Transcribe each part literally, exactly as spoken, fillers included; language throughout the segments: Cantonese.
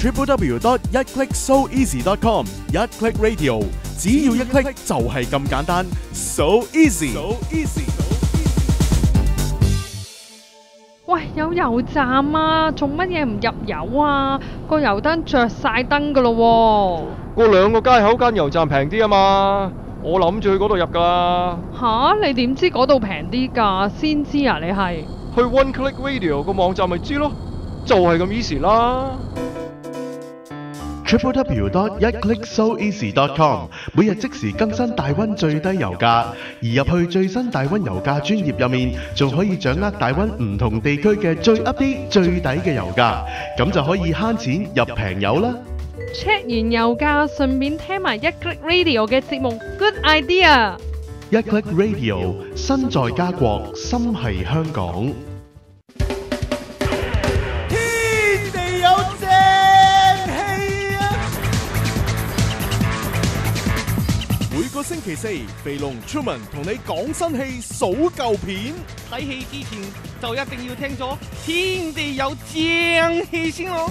triple w dot one click so easy dot com 一 click radio， 只要一 click 就係咁簡單 ，so easy。So easy。 喂，有油站啊，做乜嘢唔入油啊？個油燈着晒燈噶咯喎。 嗰兩個街口間油站平啲啊嘛，我諗住去嗰度入㗎啦。 吓？你點知嗰度平啲㗎？先知啊，你係？ 去 One Click Radio 個網站咪知咯，就係咁 easy 啦。 triple w dot one click so easy dot com 每日即時更新大溫最低油價，而入去最新大溫油價專頁入面，仲可以掌握大溫唔同地區嘅最 update 最抵嘅油價，咁就可以慳錢入平油啦。 check 完油價，順便聽埋一 click radio 嘅節目 ，good idea。 一 click radio 身在家國，心係香港。 天地有正氣啊！ 每個星期四，肥龍 Truman 同你講新戲數舊片。 睇戲之前就一定要聽咗天地有正氣先咯。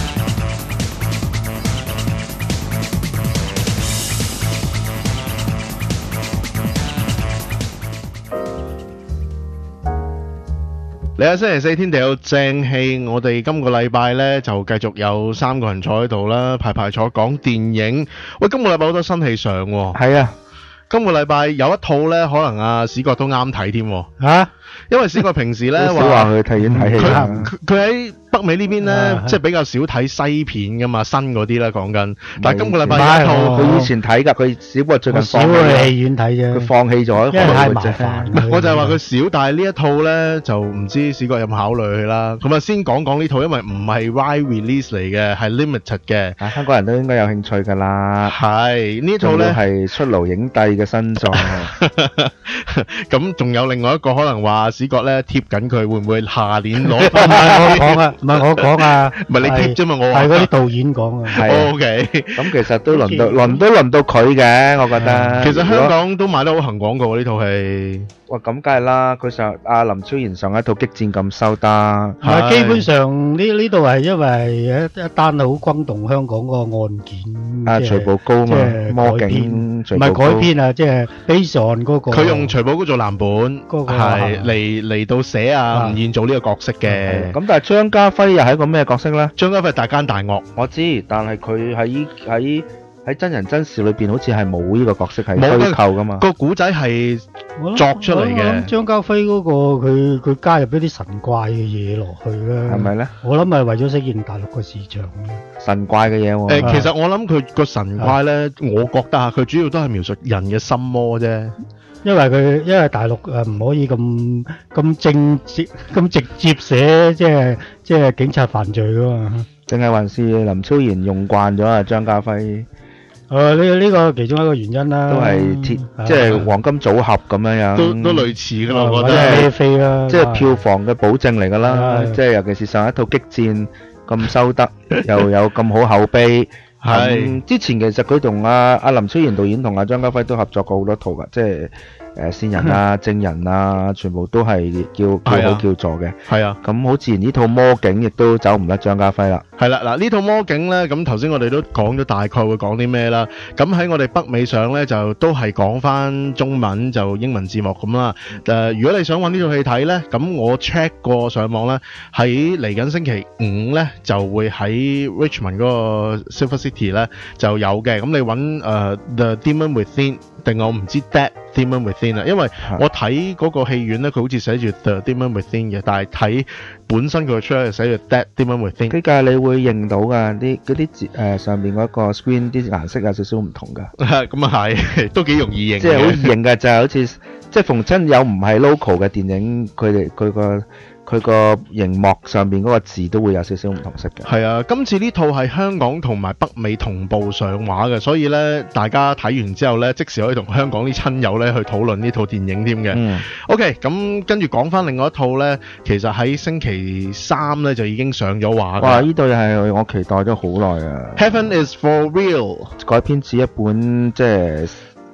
嚟下星期四天地有正氣，我哋今個禮拜呢就繼續有三個人坐喺度啦，排排坐講電影。喂，今個禮拜好多新戲上喎。 係啊， 今個禮拜有一套呢，可能阿史國都啱睇添。 嚇， 因為史國平時呢好少話去戲院睇戲啦。 佢佢喺北美呢邊呢，即係比較少睇西片噶嘛，新嗰啲啦講緊。但係今個禮拜有一套， 佢以前睇㗎，佢只不過最近少去戲院睇啫。 佢放棄咗， 因為太麻煩。 唔係，我就係話佢少，但係呢一套咧就唔知史國有冇考慮去啦。咁啊，先講講呢套，因為唔係 wide release 嚟嘅，係 limited 嘅。 啊，香港人都應該有興趣㗎啦。 係呢套咧係出爐影帝嘅新作。 咁仲有另外一個可能話史國咧貼緊佢，會唔會下年攞？ 唔係我講啊，唔係我講啊。 唔係你貼啫嘛，我係嗰啲導演講啊。 O K， 咁其實都輪到輪都輪到佢嘅，我覺得。 其實香港都賣得好行廣告呢套戲。 哇，咁梗係啦，佢上阿林超賢上一套激戰咁收得。 係基本上呢呢度係因為一一單好轟動香港嗰個案件。 啊，徐步高嘛，魔警。 唔係改編啊，即係 based on 嗰個。 佢用徐步高做藍本， 嗰個係嚟嚟到寫啊吳彥祖呢個角色嘅。 咁但係張家輝又係一個咩角色咧？ 張家輝係大奸大惡， 我知，但係佢喺喺喺真人真事裏邊，好似係冇呢個角色係虛構噶嘛。 個古仔係作出嚟嘅。 張家輝嗰個佢佢加入一啲神怪嘅嘢落去啦， 係咪咧？ 我諗係為咗適應大陸個市場。 神怪嘅嘢喎。 誒，其實我諗佢個神怪咧，我覺得啊，佢主要都係描述人嘅心魔啫。 因為佢因為大陸誒唔可以咁咁正直咁直接寫即係即係警察犯罪噶嘛， 定係還是林超賢用慣咗啊張家輝？ 誒呢呢個其中一個原因啦， 都係鐵即係黃金組合咁樣樣， 都都類似噶啦，我覺得係飛啦， 即係票房嘅保證嚟噶啦，即係尤其是上一套激戰咁收得，又有咁好口碑。係之前其實佢同阿阿林超賢導演同阿張家輝都合作過好多套噶，即係誒線人啊、證人啊，全部都係叫叫好叫座嘅。 係啊， 咁好自然呢套魔警亦都走唔甩張家輝啦。 係啦，嗱呢套魔警咧，咁頭先我哋都講咗大概會講啲咩啦。咁喺我哋北美上咧，就都係講翻中文就英文字幕咁啦。誒，如果你想揾呢套戲睇咧，咁我 check 過上網咧，喺嚟緊星期五咧就會喺 Richmond 嗰個 Silver City 咧就有嘅。咁你揾誒 The Demon Within 定我唔知 That Demon Within 啊，因為我睇嗰個戲院咧，佢好似寫住 The Demon Within 嘅，但係睇本身佢出嚟寫住 That Demon Within。 呢個你會認到㗎，啲嗰啲字誒上面嗰個 screen 啲顏色有少少唔同㗎。 咁啊係，都幾容易認。 即係好易認嘅，就係好似即係逢親有唔係 local 嘅電影，佢哋佢個佢個熒幕上邊嗰個字都會有少少唔同色嘅。 係啊，今次呢套係香港同埋北美同步上畫嘅，所以咧大家睇完之後咧，即時可以同香港啲親友咧去討論呢套電影添嘅。 嗯。 OK，咁跟住講翻另外一套咧，其實喺星期三咧就已經上咗畫嘅。 哇！呢度又係我期待咗好耐啊。 Heaven is for real， 改編自一本即係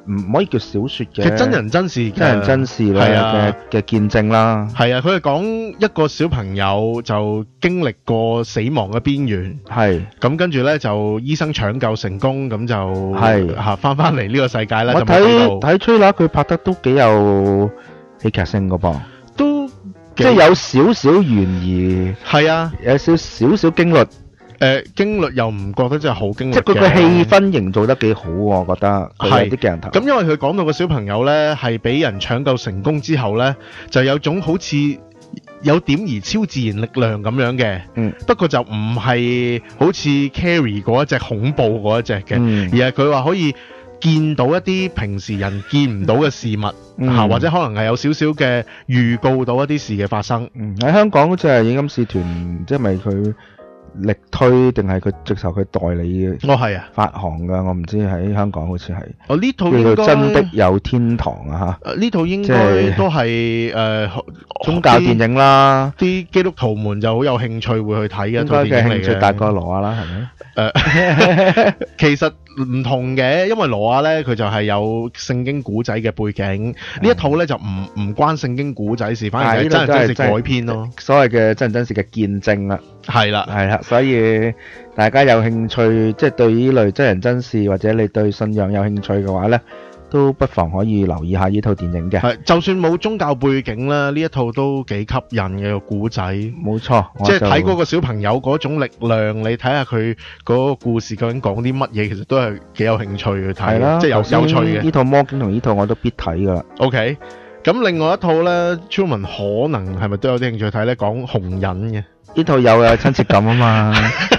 唔可以叫小説嘅， 其實真人真事嘅， 真人真事啦係啊嘅嘅見證啦。 係啊，佢係講一個小朋友就經歷過死亡嘅邊緣， 係咁跟住咧就醫生搶救成功，咁就係嚇翻翻嚟呢個世界啦。 我就冇睇到睇睇吹啦，佢拍得都幾有戲劇性㗎噃， 都即係有少少懸疑， 係啊， 有少少少驚慄， 誒經歷又唔覺得真係好驚慄嘅， 即係佢個氣氛營造得幾好喎，我覺得佢係有啲鏡頭。 咁因為佢講到個小朋友咧係俾人搶救成功之後咧，就有種好似有點而超自然力量咁樣嘅， 嗯不過就唔係好似 Carrie 嗰一隻恐怖嗰一隻嘅， 嗯而係佢話可以見到一啲平時人見唔到嘅事物嚇、 嗯或者可能係有少少嘅預告到一啲事嘅發生。 嗯喺香港好似係影金使團，即係咪佢力推定係佢直頭佢代理嘅哦，係啊， 發行㗎？我唔知喺香港好似係哦呢套叫做應該真的有天堂啊嚇， 誒呢套應即該係都係誒宗教電影啦， 啲基督徒們就好有興趣會去睇嘅一應該嘅套電影嚟興趣大過嘅。 羅亞啦，係咪？ 誒，其實唔同嘅，因為羅亞咧佢就係有聖經古仔嘅背景，呢一套咧就唔唔關聖經古仔事，反而係真人真事改編咯。 所謂嘅真人真事嘅見證啦， 係啦， 係啦，所以大家有興趣，即係對呢類真人真事或者你對信仰有興趣嘅話咧，都不妨可以留意下呢套電影嘅。 係就算冇宗教背景啦，呢一套都幾吸引嘅個古仔。 冇錯， 即係睇嗰個個小朋友嗰種力量，你睇下佢嗰個故事究竟講啲乜嘢，其實都係幾有興趣去睇係啦， 嘅，即係有有趣嘅。 呢套魔警同呢套我都必睇噶啦。 OK，咁另外一套咧 Truman 可能係咪都有啲興趣睇咧？講紅人嘅。 呢套有啊親切感啊嘛，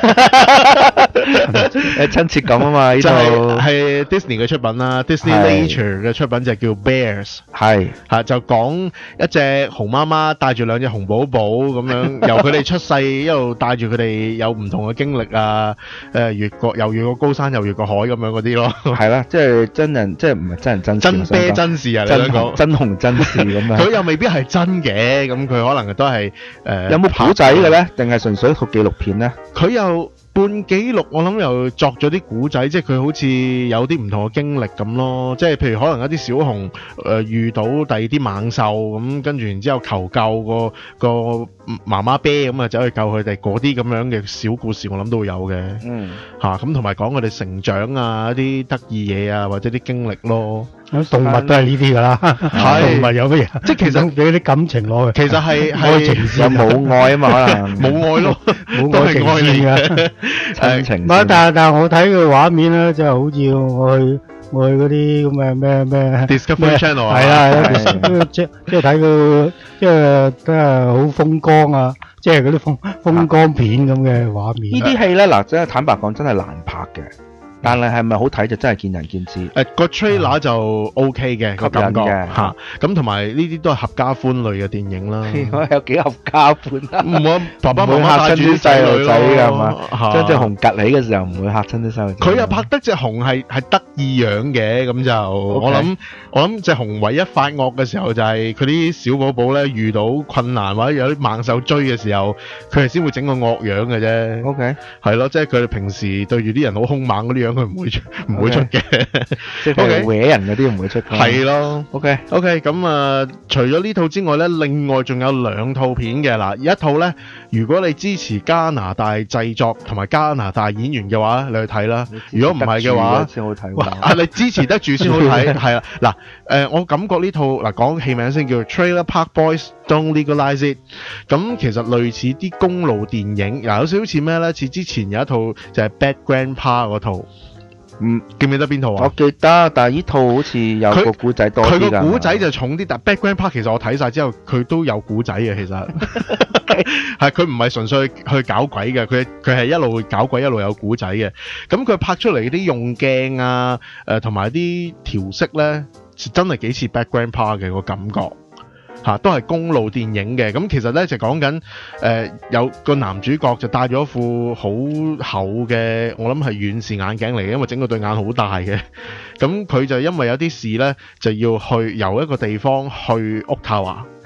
有親切感啊嘛，呢就套係係 Disney 嘅出品啦，Disney 係 Nature 嘅出品就叫 Bears， 係嚇就講一隻熊媽媽帶住兩隻熊寶寶咁樣，由佢哋出世一路帶住佢哋有唔同嘅經歷啊，誒越過又越過高山又越過海咁樣嗰啲咯， 係啦，即係真人，即係唔係真人真事真啤我想講真事啊！你真想講？ 紅真紅真事咁樣。 佢又未必係真嘅，咁佢可能都係誒有冇古仔嘅咧？定係純粹一套紀錄片咧？ 佢又半紀錄，我諗又作咗啲古仔，即係佢好似有啲唔同嘅經歷咁咯。即係譬如可能一啲小熊誒、呃、遇到第二啲猛獸咁，跟住然之後求救個個媽媽啤咁啊，走去救佢哋嗰啲咁樣嘅小故事，我諗都會有嘅嗯， 嚇。咁同埋講佢哋成長啊，一啲得意嘢啊，或者啲經歷咯。 咁動物都係呢啲㗎啦， 係動物有乜嘢？ 即係其實俾啲感情攞去， 其實係愛情係有線啊冇愛啊嘛？可能冇愛咯， 冇都愛情係愛你線嘅㗎。唔係， 親情線。 但係但係我睇佢畫面咧，即係好似我去我去嗰啲咁嘅咩咩 Discovery Channel 啊係啦，係係啦即即係睇佢即係都係好風光啊，即係嗰啲風風光片咁嘅畫面。 呢啲戲咧，嗱，真係坦白講，真係難拍嘅。但係係咪好睇就真係見仁見智。 誒個 trailer 就 OK 嘅個感覺吸引嘅嚇，咁同埋呢啲都係合家歡類嘅電影啦。 有幾合家歡啊！ 唔好爸爸媽唔會嚇親媽帶住啲啲細路仔㗎係嘛嘛將隻熊趌起嘅時候唔會嚇親啲細路仔。 佢又拍得隻熊係係得意樣嘅，咁就我諗我諗隻熊唯一發惡嘅時候就係佢啲小寶寶咧遇到困難或者有啲猛獸追嘅時候，佢係先會整個惡樣嘅啫。 OK， 係咯，即係佢哋平時對住啲人好兇猛嗰啲樣，佢唔會出唔會出嘅。 即係搲人嗰啲唔會出㗎。 係咯。 OK， OK，咁啊，除咗呢套之外呢，另外仲有兩套片嘅嗱，一套呢，如果你支持加拿大製作同埋加拿大演員嘅話，你去睇啦。如果唔係嘅話， 先好睇喎。 啊，你支持得住先好睇，係啦。嗱，誒，我感覺呢套嗱講戲名先叫 Trailer Park Boys Don't Legalize It，咁其實類似啲公路電影，嗱有少少似咩呢？似之前有一套就係 Bad Grandpa 嗰套。 嗯， 記唔記得邊套啊？ 我記得，但係呢套好似有個古仔多啲㗎。 佢個古仔就重啲，但係 Bad Grandpa 其實我睇晒之後，佢都有古仔嘅。其實係佢唔係純粹去搞鬼嘅，佢佢係一路搞鬼一路有古仔嘅。咁佢拍出嚟啲用鏡啊，誒同埋啲調色咧，真係幾似 Bad Grandpa 嘅個感覺。嚇、啊，都係公路電影嘅，咁其實咧就講緊誒有個男主角就戴咗副好厚嘅，我諗係遠視眼鏡嚟嘅，因為整個對眼好大嘅。咁佢就因為有啲事咧，就要去由一個地方去渥太華。咁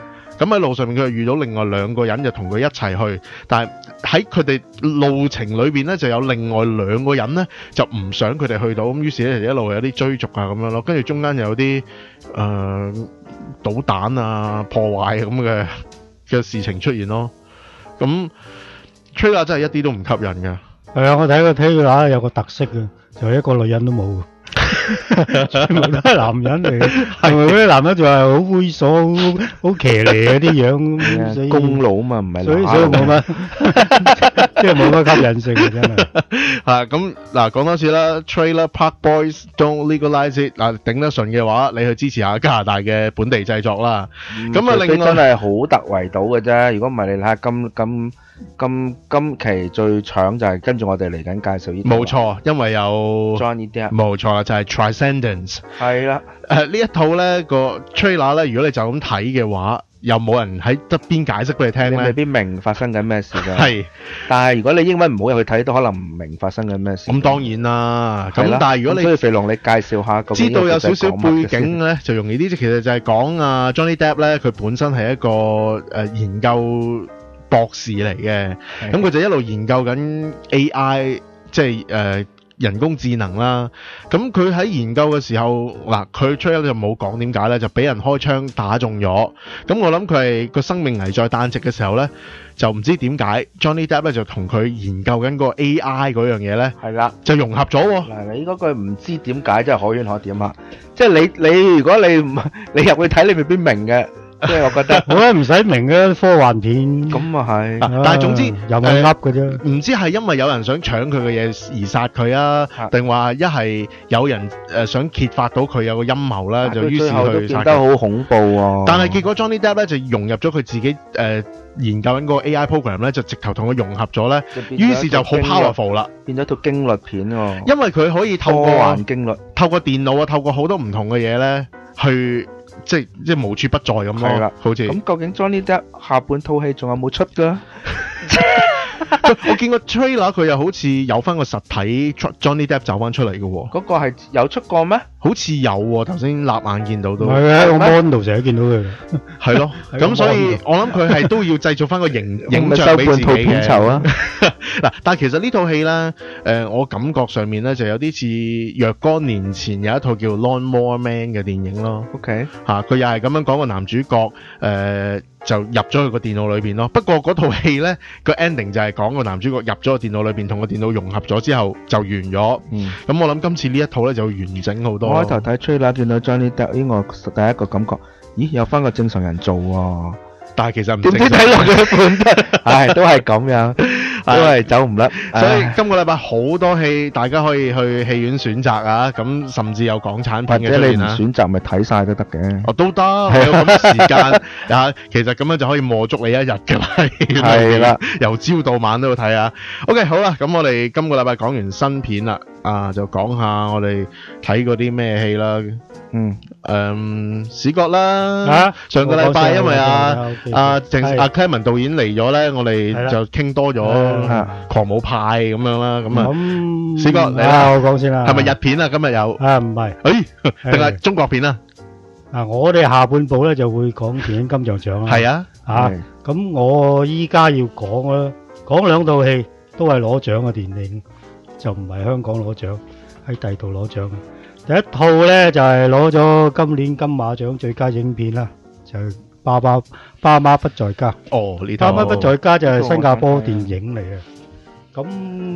咁喺路上面佢就遇到另外兩個人就同佢一齊去，但係喺佢哋路程裏邊咧就有另外兩個人咧就唔想佢哋去到，咁於是咧就一路有啲追逐啊咁樣咯，跟住中間有啲誒、呃、導彈啊破壞咁嘅嘅事情出現咯。咁 trailer 真係一啲都唔吸引嘅。 係啊，我睇個 trailer有個特色嘅，就係一個女人都冇。全部都係男人嚟嘅，係咪嗰啲男人就係好猥瑣、好好騎呢嗰啲樣，所以公佬嘛，唔係所以乸所以冇乜，即係冇乜吸引性嘅真係。 啊，咁嗱講多次啦 ，Trailer Park Boys Don't Legalize It 嗱，頂得順嘅話，你去支持下加拿大嘅本地製作啦。咁啊、 嗯， 另外真係好突圍到嘅啫。如果唔係，你睇下今今今今期最搶就係跟住我哋嚟緊介紹呢套。 冇錯，因為有 Johnny Depp。 冇錯啦，就係、是、Transcendence。 係啦。 誒呢一套咧個 trailer 咧，如果你就咁睇嘅話，又冇人喺側邊解釋俾你聽咧， 你未必明發生緊咩事㗎。 係， 但係如果你英文唔好入去睇，都可能唔明發生緊咩事。 咁當然啦。咁但係如果你所以肥龍，你介紹下究竟知道有少少背呢個景咧，就容易啲。其實就係講啊 Johnny Depp 咧，佢本身係一個誒、呃、研究博士嚟嘅，咁佢就一路研究緊 A I， 即係誒。呃人工智能啦，咁佢喺研究嘅時候，嗱佢 trailer 就冇講點解咧，就俾人開槍打中咗。咁我諗佢係個生命危在旦夕嘅時候咧，就唔知點解 Johnny Depp 咧就同佢研究緊個 A I 嗰樣嘢咧， 係啦， 就融合咗喎。 嗱，你嗰句唔知點解真係可圈可點啊！即係你你如果你唔你入去睇，你未必明嘅。即係我覺得， 我覺得唔使明嘅科幻片。 咁啊係， 但係總之有冇噏嘅啫。 唔知係因為有人想搶佢嘅嘢而殺佢啊，定話一係有人誒想揭發到佢有個陰謀啦，就於是去殺佢。 最後都變得好恐怖喎。 但係結果 Johnny Depp 咧就融入咗佢自己誒研究緊個 A I program 咧，就直頭同佢融合咗咧，於是就好 powerful 啦， 變咗套驚慄片喎。 因為佢可以透過科幻驚慄， 透過電腦啊，透過好多唔同嘅嘢咧，去。即係即係無處不在咁咯， 係啦， 好似咁究竟 Johnny Depp 下半套戲仲有冇出㗎？ 我見個 trailer 佢又好似有翻個實體 Johnny Depp 走翻出嚟嘅喎。 嗰個係有出過咩？ 好似有喎，頭先立眼見到都。 係啊，我 mon 度成日見到佢。 係咯，咁所以我諗佢係都要製造翻個形影像俾自己嘅。 嗱， 但係其實呢套戲咧，誒、呃，我感覺上面咧就有啲似若干年前有一套叫《Lawnmower Man》嘅電影咯。 OK， 嚇，佢又係咁樣講個男主角誒。呃就入咗去個電腦裏邊咯。不過嗰套戲呢個 ending 就係講個男主角入咗個電腦裏邊，同個電腦融合咗之後就完咗。嗯，咁我諗今次呢一套呢就會完整好多。 我開頭睇 trailer 見到 Johnny Depp，呢個第一個感覺，咦，有翻個正常人做喎。 但係其實唔正常。 點知睇落去本得，唉，都係咁樣，都係走唔甩。 所以今個禮拜好多戲，大家可以去戲院選擇啊。咁甚至有港產片嘅出現啊。或者你唔選擇咪睇晒都得嘅。 哦，都得，有咁嘅時間啊。其實咁樣就可以磨足你一日㗎啦。係啦，由朝到晚都要睇啊。OK，好啦，咁我哋今個禮拜講完新片啦，啊，就講下我哋睇過啲咩戲啦。嗯，誒，史葛啦，啊，上個禮拜因為啊啊鄭阿 Clement 導演嚟咗咧，我哋就傾多咗狂舞派咁樣啦，咁啊，史葛嚟啦， 我講先啦， 係咪日片啊？今日有啊，唔係， 誒，定係中國片啊？ 啊，我哋下半部咧就會講電影金像獎啦， 係啊， 啊，咁我依家要講啦，講兩套戲都係攞獎嘅電影，就唔係香港攞獎，喺第二度攞獎。第一套咧就係攞咗今年金馬獎最佳影片啦，就係《爸爸爸媽不在家》。 哦，呢套《 爸媽不在家》就係新加坡電影嚟嘅。咁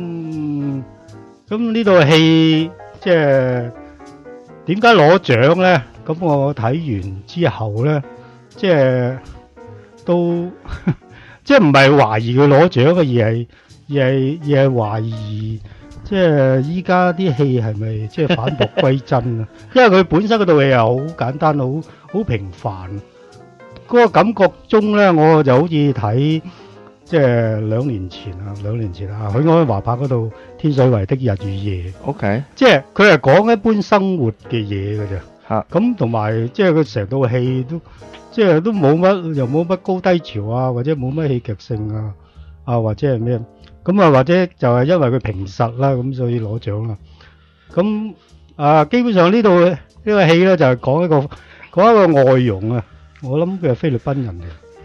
咁呢套戲即係點解攞獎咧？咁我睇完之後咧，即係都即係唔係懷疑佢攞獎嘅，而係而係而係懷疑。即係依家啲戲係咪即係返璞歸真啊？因為佢本身嗰套戲又好簡單，好好平凡。嗰個感覺中咧，我就好似睇即係兩年前啊，兩年前啊，許鞍華拍嗰套《天水圍的日與夜》。 OK， 即係佢係講一般生活嘅嘢㗎啫。 嚇， 咁同埋即係佢成套戲都即係都冇乜，又冇乜高低潮啊，或者冇乜戲劇性啊，啊或者係咩？咁啊，或者就係因為佢平實啦，咁所以攞獎啦。咁啊，基本上呢度呢個戲咧就係講一個講一個外傭啊。我諗佢係菲律賓人嚟。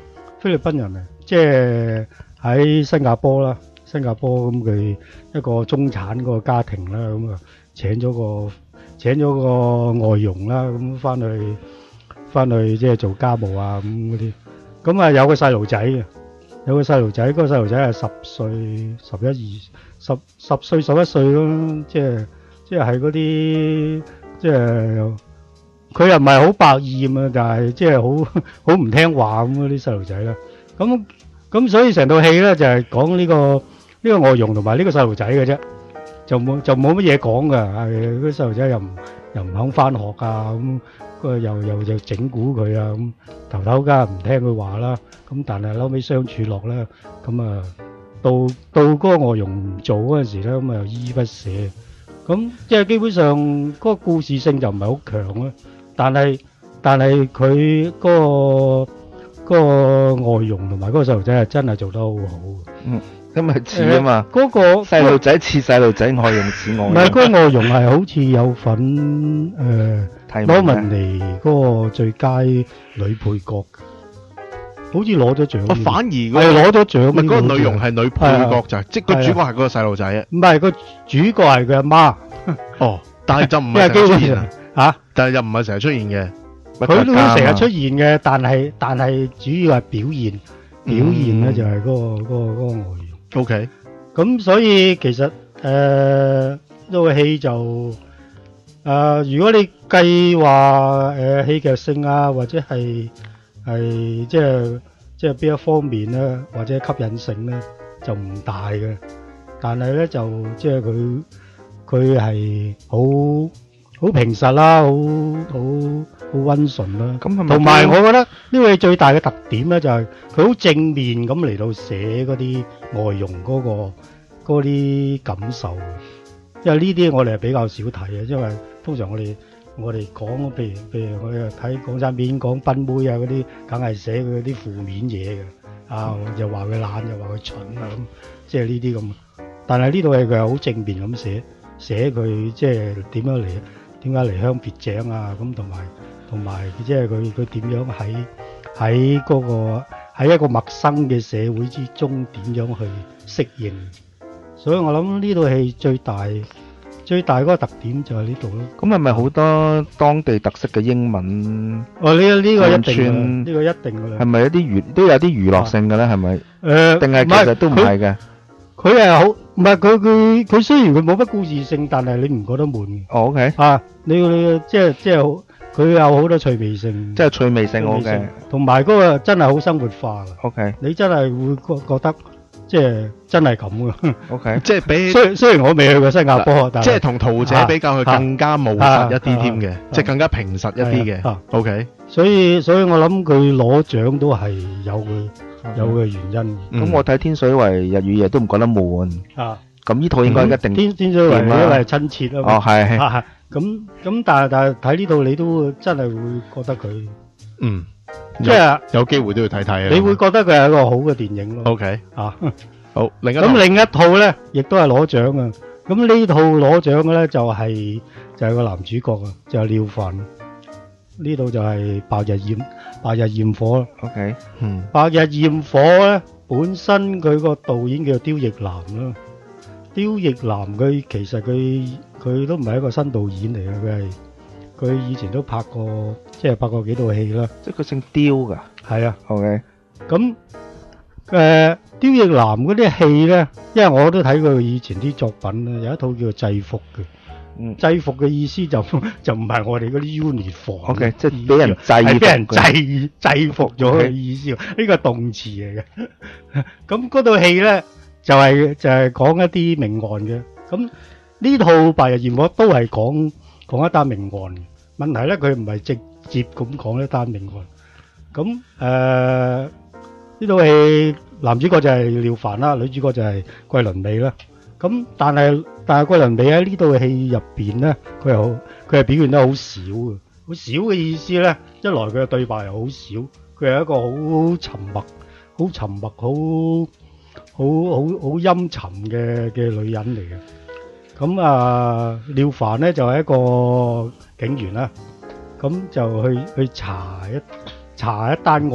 菲律賓人啊，即係喺新加坡啦，新加坡咁佢一個中產嗰個家庭啦，咁啊請咗個請咗個外傭啦，咁翻去翻去即係做家務啊咁嗰啲，咁啊有個細路仔嘅，有個細路仔，嗰個細路仔係十歲、十一二、十十歲、十一歲咯，即係即係係嗰啲即係。佢又唔係好百厭啊，但係即係好好唔聽話咁嗰啲細路仔啦。咁咁所以成套戲咧就係講呢個呢個外傭同埋呢個細路仔嘅啫，就冇就冇乜嘢講㗎。係嗰啲細路仔又唔又唔肯翻學啊，咁佢又又又整蠱佢啊，咁頭頭家唔聽佢話啦。咁但係後尾相處落咧，咁啊到到嗰個外傭唔做嗰陣時咧，咁啊又依依不捨。咁即係基本上嗰個故事性就唔係好強啦。但係但係佢嗰個嗰個外傭同埋嗰個細路仔係真係做得好好。 嗯，咁咪似啊嘛。 嗰個細路仔似細路仔，外傭似外傭。 唔係嗰個外傭係好似有份誒攞文尼嗰個最佳女配角，好似攞咗獎。 我反而係攞咗獎。 唔係嗰個女傭係女配角就係，即係個主角係嗰個細路仔啊。 唔係個主角係佢阿媽。 哦，但係就唔係成日出現啊。 嚇！ 但係又唔係成日出現嘅， 佢都成日出現嘅，但係但係主要係表現，表現咧就係嗰個嗰個嗰個外傭。 O K， 咁所以其實誒呢套戲就誒，如果你計話誒戲劇性啊，或者係係即係即係邊一方面咧，或者吸引性咧，就唔大嘅。但係咧就即係佢佢係好。好平實啦，好好好溫順啦。咁係咪？同埋我覺得呢個戲最大嘅特點咧，就係佢好正面咁嚟到寫嗰啲外傭嗰個嗰啲感受。因為呢啲我哋係比較少睇嘅，因為通常我哋我哋講，譬如譬如我哋睇港產片講賓妹啊嗰啲，梗係寫佢啲負面嘢嘅。啊，又話佢懶，又話佢蠢啊咁，即係呢啲咁。但係呢套戲佢係好正面咁寫寫佢即係點樣嚟。點解離鄉別井啊？咁同埋同埋，即係佢佢點樣喺喺嗰個喺一個陌生嘅社會之中點樣去適應？所以我諗呢套戲最大最大嗰個特點就係呢度咯。咁係咪好多當地特色嘅英文？哦，呢呢個一定，呢個一定㗎啦。係咪一啲娛都有啲娛樂性嘅咧？係咪？誒，定係其實都唔係嘅。佢係好，唔係佢佢佢雖然佢冇乜故事性，但係你唔覺得悶嘅。哦 OK 啊，你你即係即係好，佢有好多趣味性。即係趣味性 OK。同埋嗰個真係好生活化嘅。OK。你真係會覺覺得即係真係咁嘅。OK。即係比雖雖然我未去過新加坡，但係即係同桃姐比較，佢更加務實一啲添嘅，即係更加平實一啲嘅。OK。所以所以我諗佢攞獎都係有佢。有嘅原因，咁我睇天水圍日與夜都唔覺得悶啊。咁呢套應該一定天天水圍因為係親切啊嘛。哦係係。咁咁但係但係睇呢套你都真係會覺得佢，嗯，即係有機會都要睇睇啊。你會覺得佢係一個好嘅電影咯。OK 啊，好。另一咁另一套咧，亦都係攞獎啊。咁呢套攞獎嘅咧就係就係個男主角啊，就係廖凡。呢度就係白日焰白日焰火啦。OK，嗯，白日焰火咧本身佢個導演叫做刁亦男啦。刁亦男佢其實佢佢都唔係一個新導演嚟嘅，佢係佢以前都拍過即係拍過幾套戲啦。即係佢姓刁㗎。係啊。OK。咁誒刁亦男嗰啲戲咧，因為我都睇過佢以前啲作品啦，有一套叫做制服嘅。嗯，制服嘅意思就就唔係我哋嗰啲 uniform。O K， 即係俾人制服，係俾人制制服咗嘅意思。呢個動詞嚟嘅。咁嗰套戲咧就係就係講一啲命案嘅。咁呢套《白日焰火》都係講講一單命案嘅。問題咧佢唔係直接咁講一單命案。咁誒呢套戲男主角就係廖凡啦，女主角就係桂綸鎂啦。咁但係但係桂綸鎂喺呢套戲入邊咧，佢係好佢係表現得好少嘅，好少嘅意思咧，一來佢嘅對白又好少，佢係一個好沉默、好沉默、好好好好陰沉嘅嘅女人嚟嘅。咁啊，廖凡咧就係一個警員啦，咁就去去查一查一單案，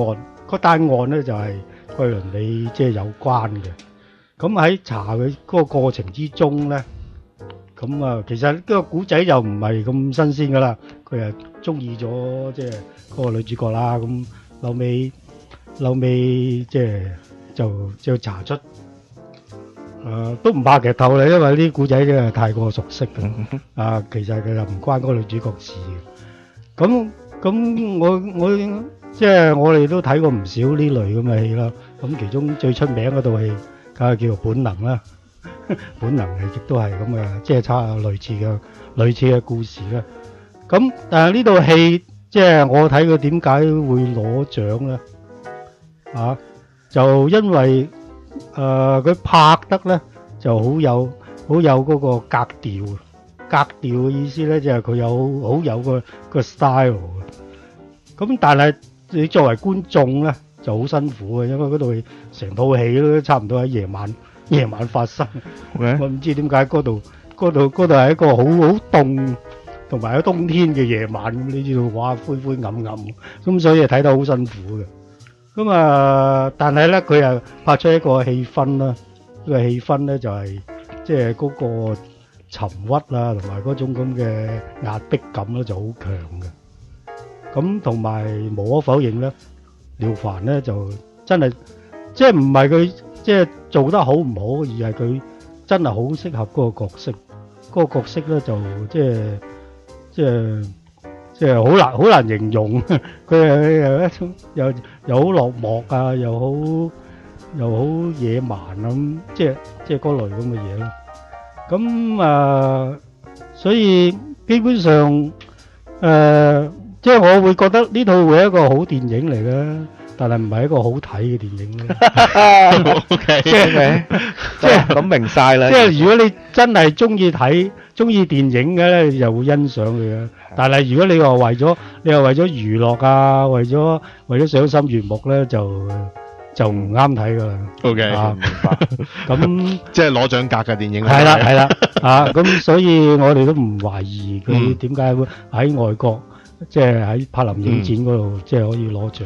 個單案咧就係桂綸鎂即係有關嘅。咁喺查佢嗰個過程之中咧，咁啊其實呢個古仔就唔係咁新鮮噶啦，佢係中意咗即係嗰個女主角啦。咁後尾後尾即係就就查出。誒、呃、都唔怕劇透啦，因為呢啲古仔真係太過熟悉嘅。啊，其實佢就唔關嗰個女主角事嘅。咁咁我我即係我哋都睇過唔少呢類咁嘅戲啦。咁其中最出名嗰套戲，梗係叫做《本能》啦。本能係亦都係咁嘅，即係差類似嘅類似嘅故事啦。咁但係呢套戲即係我睇佢點解會攞獎咧？啊，就因為。誒佢、呃、拍得咧就好有好有嗰個格調，格調嘅意思咧就係佢有好有個個 style 嘅。咁但係你作為觀眾咧就好辛苦嘅，因為嗰度成套戲都差唔多喺夜晚夜晚發生。Okay. 我唔知點解嗰度嗰度嗰度係一個好好凍同埋喺冬天嘅夜晚咁，你知道哇灰灰暗暗，咁所以睇得好辛苦嘅。咁啊，但係咧，佢又拍出一個氣氛啦。呢個氣氛咧就係即係嗰個沉鬱啊，同埋嗰種咁嘅壓迫感咧就好強嘅。咁同埋無可否認咧，廖凡咧就真係即係唔係佢即係做得好唔好，而係佢真係好適合嗰個角色。嗰個角色咧就即係即係。即係好難好難形容，佢係又一種又又好落寞啊，又好又好野蠻咁，即係即係嗰類咁嘅嘢咯。咁啊，所以基本上誒，即係我會覺得呢套會係一個好電影嚟嘅，但係唔係一個好睇嘅電影咧。 O K，即係即係咁明曬啦。即係如果你真係中意睇中意電影嘅咧，你就會欣賞佢嘅。但係如果你話為咗你話為咗娛樂啊，為咗為咗賞心悅目咧，就就唔啱睇噶啦。 O K，明白。咁即係攞獎格嘅電影。 係啦係啦，啊咁所以我哋都唔懷疑佢點解會喺外國，即係喺柏林影展嗰度，即係可以攞獎。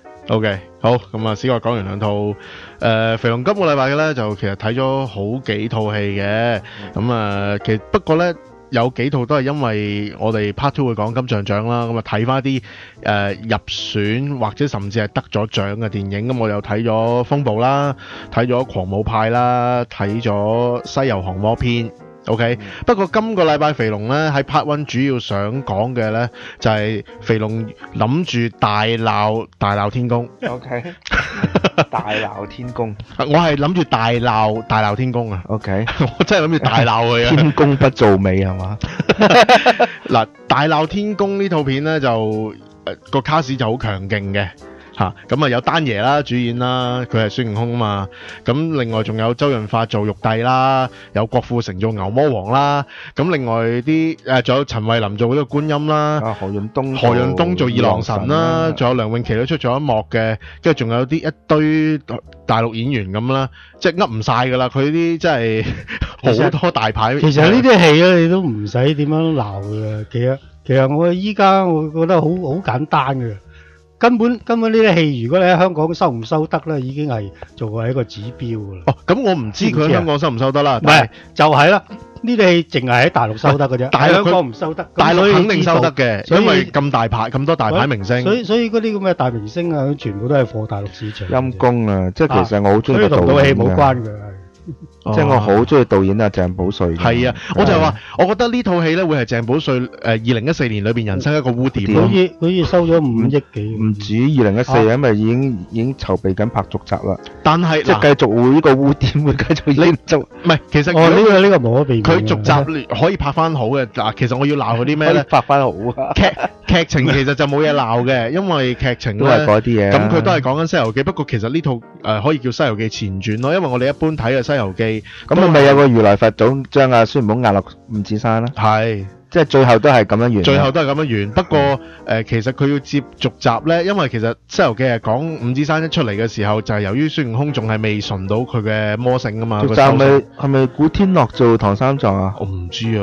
O K，好，咁啊，史哥講完兩套，誒，肥龍今個禮拜嘅咧就其實睇咗好幾套戲嘅，咁啊，其實不過咧。有幾套都係因為我哋 part two 會講金像獎啦，咁啊睇翻啲誒入選或者甚至係得咗獎嘅電影，咁我又睇咗風暴啦，睇咗狂舞派啦，睇咗西遊降魔篇。OK，不過今個禮拜肥龍咧喺 part one 主要想講嘅咧就係肥龍諗住大鬧大鬧天宮。 OK，大鬧天宮， 我係諗住大鬧大鬧天宮啊。 OK， 我真係諗住大鬧佢啊。 天公不造美係嘛？ 嗱，大鬧天宮呢套片咧就誒個卡士就好強勁嘅。嚇，咁啊有丹爺啦主演啦，佢係孫悟空啊嘛。咁另外仲有周潤發做玉帝啦，有郭富城做牛魔王啦。咁另外啲誒仲有陳慧琳做嗰個觀音啦， 啊何潤東何潤東做二郎神啦，仲有梁詠琪都出咗一幕嘅，跟住仲有啲一堆大陸演員咁啦，即係噏唔晒㗎啦。佢啲真係好多大牌。 其實呢啲戲咧，你都唔使點樣鬧嘅。其實其實我依家我覺得好好簡單嘅。根本根本呢啲戲，如果你喺香港收唔收得咧，已經係做為一個指標㗎啦。 哦，咁我唔知佢喺香港收唔收得啦。 唔係，就係啦，呢啲戲淨係喺大陸收得嘅啫。喺香港唔收得。 大陸肯定收得嘅，因為咁大牌咁多大牌明星。 所以所以嗰啲咁嘅大明星啊，全部都係貨大陸市場。 陰公啊！即係其實我好中意個導演嘅。所以同套戲冇關嘅。即係我好中意導演啊，鄭保瑞。 係啊，我就係話，我覺得呢套戲咧會係鄭保瑞誒二零一四年裏邊人生一個污點。 好似好似收咗五億幾。 唔止二零一四，因為已經已經籌備緊拍續集啦。 但係即係繼續會呢個污點會繼續演續。 唔係，其實哦呢個呢個冇可避免。 佢續集可以拍翻好嘅嗱，其實我要鬧嗰啲咩咧？ 拍翻好啊！ 劇劇情其實就冇嘢鬧嘅，因為劇情都係嗰啲嘢。 咁佢都係講緊《西遊記》，不過其實呢套誒可以叫《西遊記》前傳咯，因為我哋一般睇嘅《西遊記》 咁咪有個如來佛祖將阿孫悟空壓落五指山啦， 係， 即係最後都係咁樣完。 最後都係咁樣完。不過誒、呃，其實佢要接續集咧，因為其實《西遊記》係講五指山一出嚟嘅時候，就係、是、由於孫悟空仲係未馴到佢嘅魔性啊嘛。 續集咪係咪古天樂做唐三藏啊？ 我唔知啊。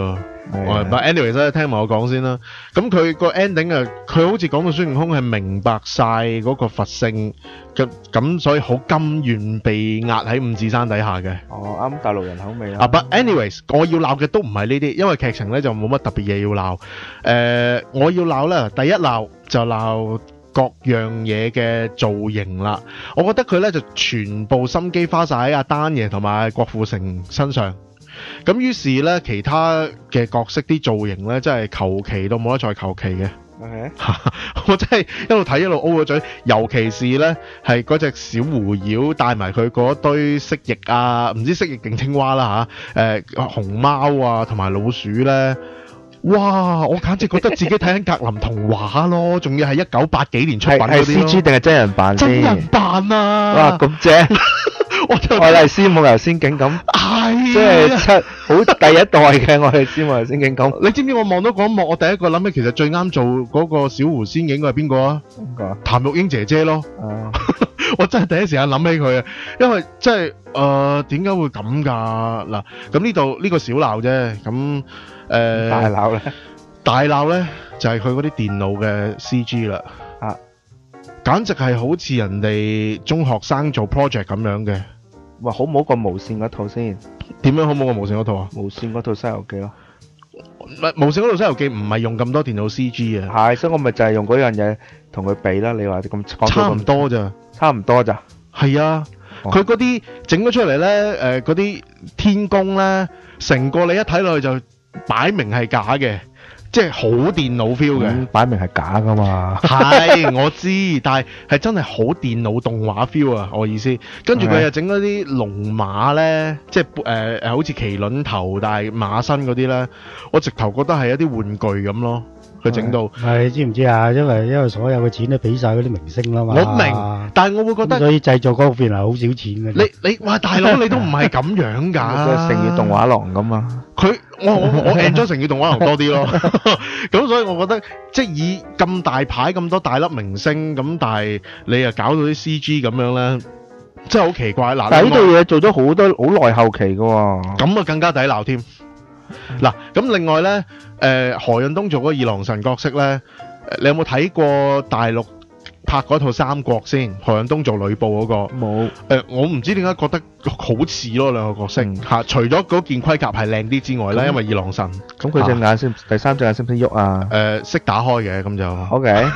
我 but anyways 咧，聽埋我講先啦。咁佢個 ending 啊，佢好似講到孫悟空係明白晒嗰個佛性嘅，咁所以好甘願被壓喺五指山底下嘅。 哦，啱大陸人口味啦。 啊，but anyways，我要鬧嘅都唔係呢啲，因為劇情咧就冇乜特別嘢要鬧。誒，我要鬧咧，第一鬧就鬧各樣嘢嘅造型啦。我覺得佢咧就全部心機花晒喺阿丹爺同埋郭富城身上。咁於是咧，其他嘅角色啲造型咧，真係求其到冇得再求其嘅。 OK， 我真係一路睇一路 O 咗嘴，尤其是咧係嗰隻小狐妖帶埋佢嗰堆蜥蜴啊，唔知蜥蜴定青蛙啦嚇，誒、呃、熊貓啊同埋老鼠咧，哇！我簡直覺得自己睇緊格林童話咯，仲要係一九八幾年出品嗰係啲 C G 定係真人扮先？ 真人扮啊！ 哇，咁正！ 我就愛麗絲夢遊仙境咁， 係即係七好第一代嘅愛麗絲夢遊仙境咁。 你知唔知我望到嗰一幕，我第一個諗起其實最啱做嗰個小狐仙境嘅係邊個啊？ 邊個？ 譚玉英姐姐咯。 啊！ 我真係第一時間諗起佢啊，因為真係誒點解會咁㗎？嗱，咁呢度呢個小鬧啫，咁誒大鬧咧， 大鬧咧就係佢嗰啲電腦嘅 C G 啦。 啊， 簡直係好似人哋中學生做 project 咁樣嘅。 哇，好唔好過無線嗰套先？ 點樣好唔好過無線嗰套啊？ 無線嗰套《西遊記》咯。 唔係無線嗰套《西遊記》唔係用咁多電腦 C G 啊。 係，所以我咪就係用嗰樣嘢同佢比啦。你話咁講到咁差唔多咋？ 差唔多咋？ 係啊， 哦佢嗰啲整咗出嚟咧，誒嗰啲天宮咧，成個你一睇落去就擺明係假嘅。即係好電腦 feel 嘅， 嗯，擺明係假噶嘛。 係我知，但係係真係好電腦動畫 feel 啊！我意思，跟住佢又整嗰啲龍馬咧，即係誒誒，好似麒麟頭但係馬身嗰啲咧，我直頭覺得係一啲玩具咁咯。佢整到係你知唔知啊？因為因為所有嘅錢都俾晒嗰啲明星啦嘛。 我明，但係我會覺得， 所以製作嗰邊係好少錢嘅。 你你哇大佬你都唔係咁樣㗎， 成語動畫廊咁啊！ 佢我我我 enjoy 成語動畫廊多啲咯。咁所以我覺得即係以咁大牌咁多大粒明星咁，但係你又搞到啲 C G 咁樣咧，真係好奇怪。嗱， 但係呢套嘢做咗好多好耐後期㗎喎。 咁啊更加抵鬧添。嗱，咁另外咧，誒何潤東做嗰個二郎神角色咧，你有冇睇過大陸拍嗰套《三國》先？何潤東做呂布嗰個冇。 誒，我唔知點解覺得好似咯兩個角色嚇，除咗嗰件盔甲係靚啲之外咧，因為二郎神。 咁佢隻眼識第三隻眼識唔識喐啊？ 誒，識打開嘅咁就。 OK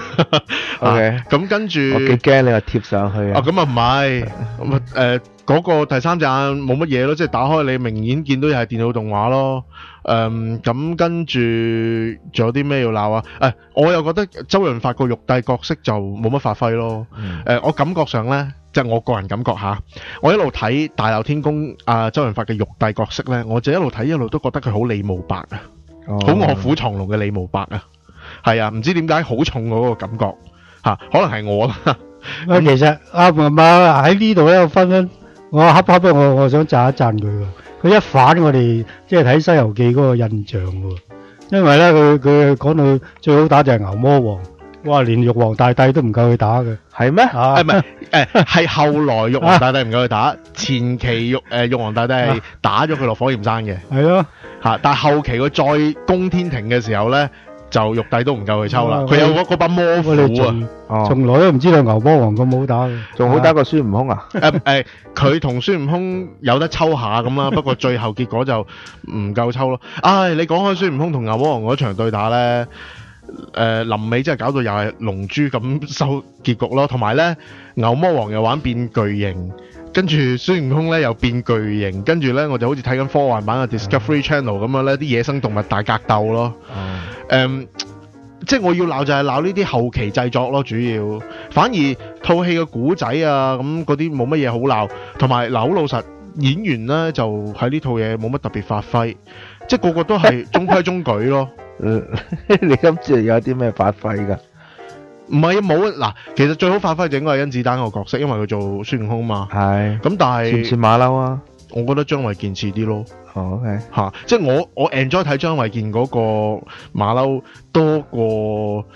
OK。 咁跟住。 我幾驚你話貼上去啊！ 啊，咁啊唔係，咁啊誒嗰個第三隻眼冇乜嘢咯，即係打開你明顯見到又係電腦動畫咯。誒咁跟住仲有啲咩要鬧啊？誒我又覺得周潤發個玉帝角色就冇乜發揮咯。誒我感覺上咧，即係我個人感覺嚇，我一路睇《大鬧天宮》啊周潤發嘅玉帝角色咧，我就一路睇一路都覺得佢好李慕白啊，好臥虎藏龍嘅李慕白啊，係啊，唔知點解好重嗰個感覺嚇，可能係我啦。 啊，其實阿媽媽喺呢度咧，分分我恰恰咧，我我想讚一讚佢喎。佢一反我哋即係睇《西遊記》嗰個印象喎，因為咧佢佢講到最好打就係牛魔王，哇！連玉皇大帝都唔夠佢打嘅， 係咩？ 啊， 誒唔係誒，係後來玉皇大帝唔夠佢打，前期玉誒玉皇大帝係打咗佢落火焰山嘅， 係咯嚇，但係後期佢再攻天庭嘅時候咧，就玉帝都唔夠佢抽啦， 啊佢有嗰嗰把魔我哋斧啊。 從哦， 從來都唔知道牛魔王咁好打嘅， 仲好打過孫悟空啊！ 誒誒，佢同孫悟空有得抽下咁啦，不過最後結果就唔夠抽咯。唉，你講開孫悟空同牛魔王嗰場對打咧，誒臨尾真係搞到又係龍珠咁收結局咯，同埋咧牛魔王又玩變巨型。跟住孫悟空咧又變巨型，跟住咧我就好似睇緊科幻版嘅 Discovery Channel 咁樣咧，啲野生動物大格鬥咯。誒、um,，即係我要鬧就係鬧呢啲後期製作咯，主要。反而套戲嘅古仔啊，咁嗰啲冇乜嘢好鬧，同埋嗱好老實，演員咧就喺呢套嘢冇乜特別發揮，即係個個都係中規中矩咯。 你今次有啲咩發揮㗎？ 唔係冇嗱，其實最好發揮就應該係甄子丹個角色，因為佢做孫悟空嘛。 係。 咁但係似唔似馬騮啊？ 我覺得張衛健似啲咯。 哦 OK。 嚇，即係我我 enjoy 睇張衛健嗰個馬騮多過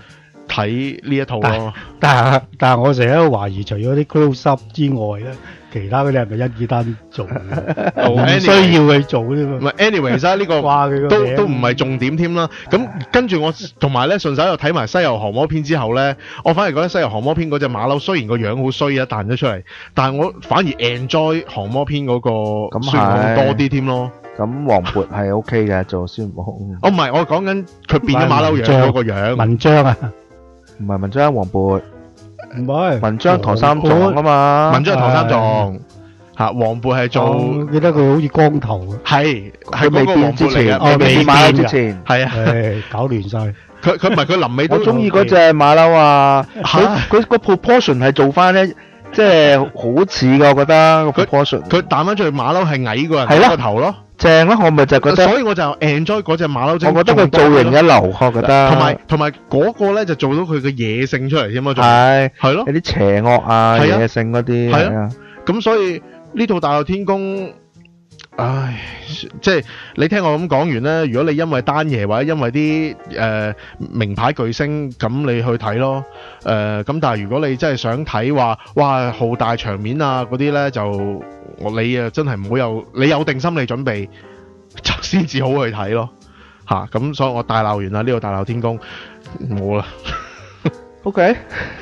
睇呢一套咯。 但係但係我成日都懷疑，除咗啲 close up 之外咧，其他嗰啲係咪甄子丹做嘅？唔需要佢做啫嘛。 唔係 anyways 啊，呢個哇佢個都名都唔係重點添啦。咁跟住我同埋咧順手又睇埋《西遊降魔篇》之後咧，我反而覺得《西遊降魔篇》嗰隻馬騮雖然個樣好衰啊，彈咗出嚟，但係我反而 enjoy《降魔篇》嗰個咁孫悟空係多啲添咯。 咁黃渤係 OK 嘅做孫悟空， 哦，唔係，我講緊佢變咗馬騮樣嗰個樣。 文章啊， 唔係文章黃渤， 唔係文章唐三藏啊嘛， 文章係唐三藏嚇，黃渤係做我記得佢好似光頭嘅， 係係佢未嗰個黃變之前， 渤嚟嘅， 哦未未馬騮變㗎之前。 係啊， 誒搞亂晒。 佢佢唔係佢臨尾都我中意嗰隻馬騮啊！佢佢個 proportion 係做翻咧，即係好似噶，我覺得個 proportion 佢彈翻出去馬騮係矮過人係咯個頭咯， 正咯，我咪就覺得， 所以我就 enjoy 嗰隻馬騮精。 我覺得佢造型一流，我覺得。 同埋同埋嗰個咧就做到佢嘅野性出嚟添咯，仲係係咯有。啲邪惡啊、 係啊野性嗰啲。 係啊係啊， 咁所以呢套《大鬧天宮》，唉，即係你聽我咁講完咧，如果你因為丹爺或者因為啲誒、呃、名牌巨星咁你去睇咯，誒、呃、咁但係如果你真係想睇話，哇浩大場面啊嗰啲咧就我你啊真係唔好有你有定心理準備就先至好去睇咯嚇，咁、所以我大鬧完啦呢個《大鬧天宮》冇啦。 OK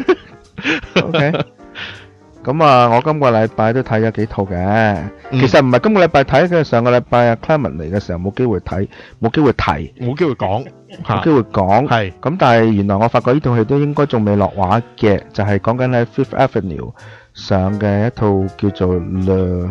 OK。咁啊，我今個禮拜都睇咗幾套嘅。 嗯其實唔係今個禮拜睇嘅，上個禮拜阿 Clement 嚟嘅時候冇機會睇，冇機會提， 冇機會講嚇冇機會講。 係咁但係原來我發覺呢套戲都應該仲未落畫嘅，就係講緊喺 Fifth Avenue 上嘅一套叫做 Le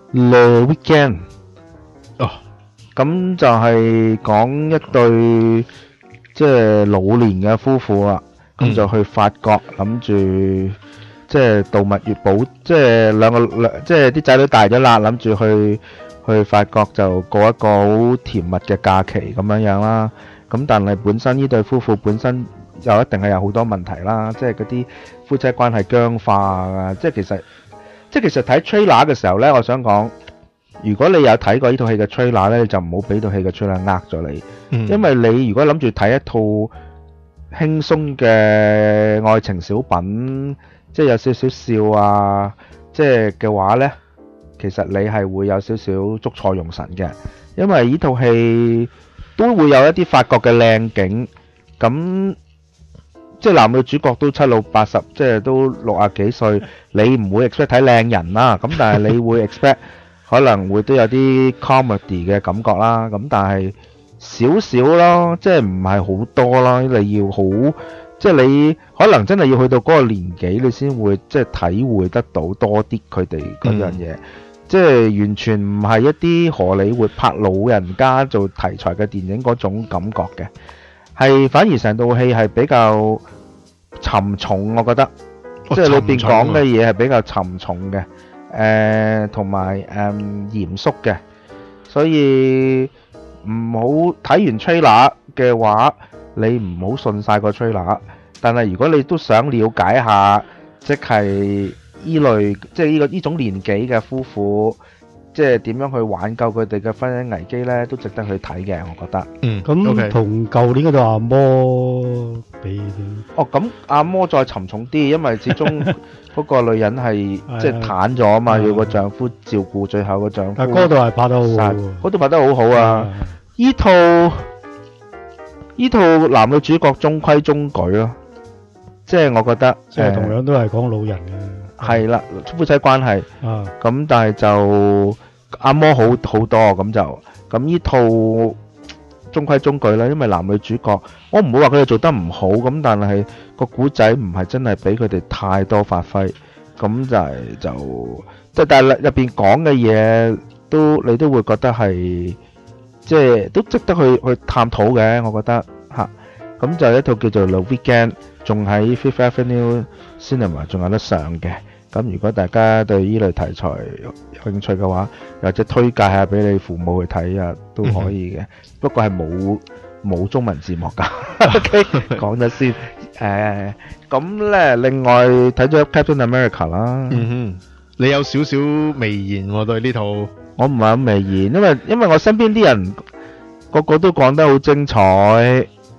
Le Weekend。 哦， 咁就係講一對即係老年嘅夫婦啊，咁嗯就去法國諗住即係度蜜月保，即係兩個兩即係啲仔女大咗啦，諗住去去法國就過一個好甜蜜嘅假期咁樣樣啦。咁但係本身呢對夫婦本身又一定係有好多問題啦，即係嗰啲夫妻關係僵化啊，即係其實即係其實睇 trailer 嘅時候呢，我想講，如果你有睇過呢套戲嘅 trailer 呢，你就唔好俾套戲嘅 trailer 呃咗你， 嗯因為你如果諗住睇一套輕鬆嘅愛情小品，即係有少少笑啊，即係嘅話呢，其實你係會有少少捉錯用神嘅，因為呢套戲都會有一啲法國嘅靚景，咁即係男女主角都七老八十，即係都六啊幾歲，你唔會 expect 睇靚人啦，咁但係你會 expect 可能會都有啲 comedy 嘅感覺啦，咁但係少少咯，即係唔係好多啦，你要好。即係你可能真係要去到嗰個年紀，你先會即係體會得到多啲佢哋嗰樣嘢。即係完全唔係一啲荷里活拍老人家做題材嘅電影嗰種感覺嘅，係反而成套戲係比較沉重，我覺得。 哦即係裏邊沉重啊講嘅嘢係比較沉重嘅，誒同埋誒嚴肅嘅，所以唔好睇完 trailer 嘅話。你唔好信晒個 trailer，但係如果你都想了解下，即係依類即係呢個呢種年紀嘅夫婦，即係點樣去挽救佢哋嘅婚姻危機呢，都值得去睇嘅，我覺得。 嗯咁 OK 同舊年嗰度阿摩比， 哦，咁阿摩再沉重啲，因為始終嗰個女人係即係攤咗啊嘛， 係啊要個丈夫照顧，最後個丈夫但係嗰度係拍得好好殺喎。 嗰度拍得好好啊！依套依套男女主角中規中矩咯，即係我覺得即係誒同樣都係講老人嘅。 係啦，夫妻關係啊， 咁，但係就阿摩好好多咁就咁依套中規中矩啦，因為男女主角我唔會話佢哋做得唔好咁，但係個古仔唔係真係俾佢哋太多發揮，咁就係就即係但係入邊講嘅嘢都你都會覺得係。即係都值得去去探討嘅，我覺得嚇。咁就一套叫做《The Weekend》，仲喺 Fifth Avenue Cinema 仲有得上嘅。咁如果大家對呢類題材有興趣嘅話，或者推介下俾你父母去睇啊，都可以嘅。不過係冇冇中文字幕㗎。OK，講咗先。誒，咁咧另外睇咗 Captain America 啦。 嗯哼，你有少少微言喎對呢套。 我唔係咁微言，因為因為我身邊啲人個個都講得好精彩，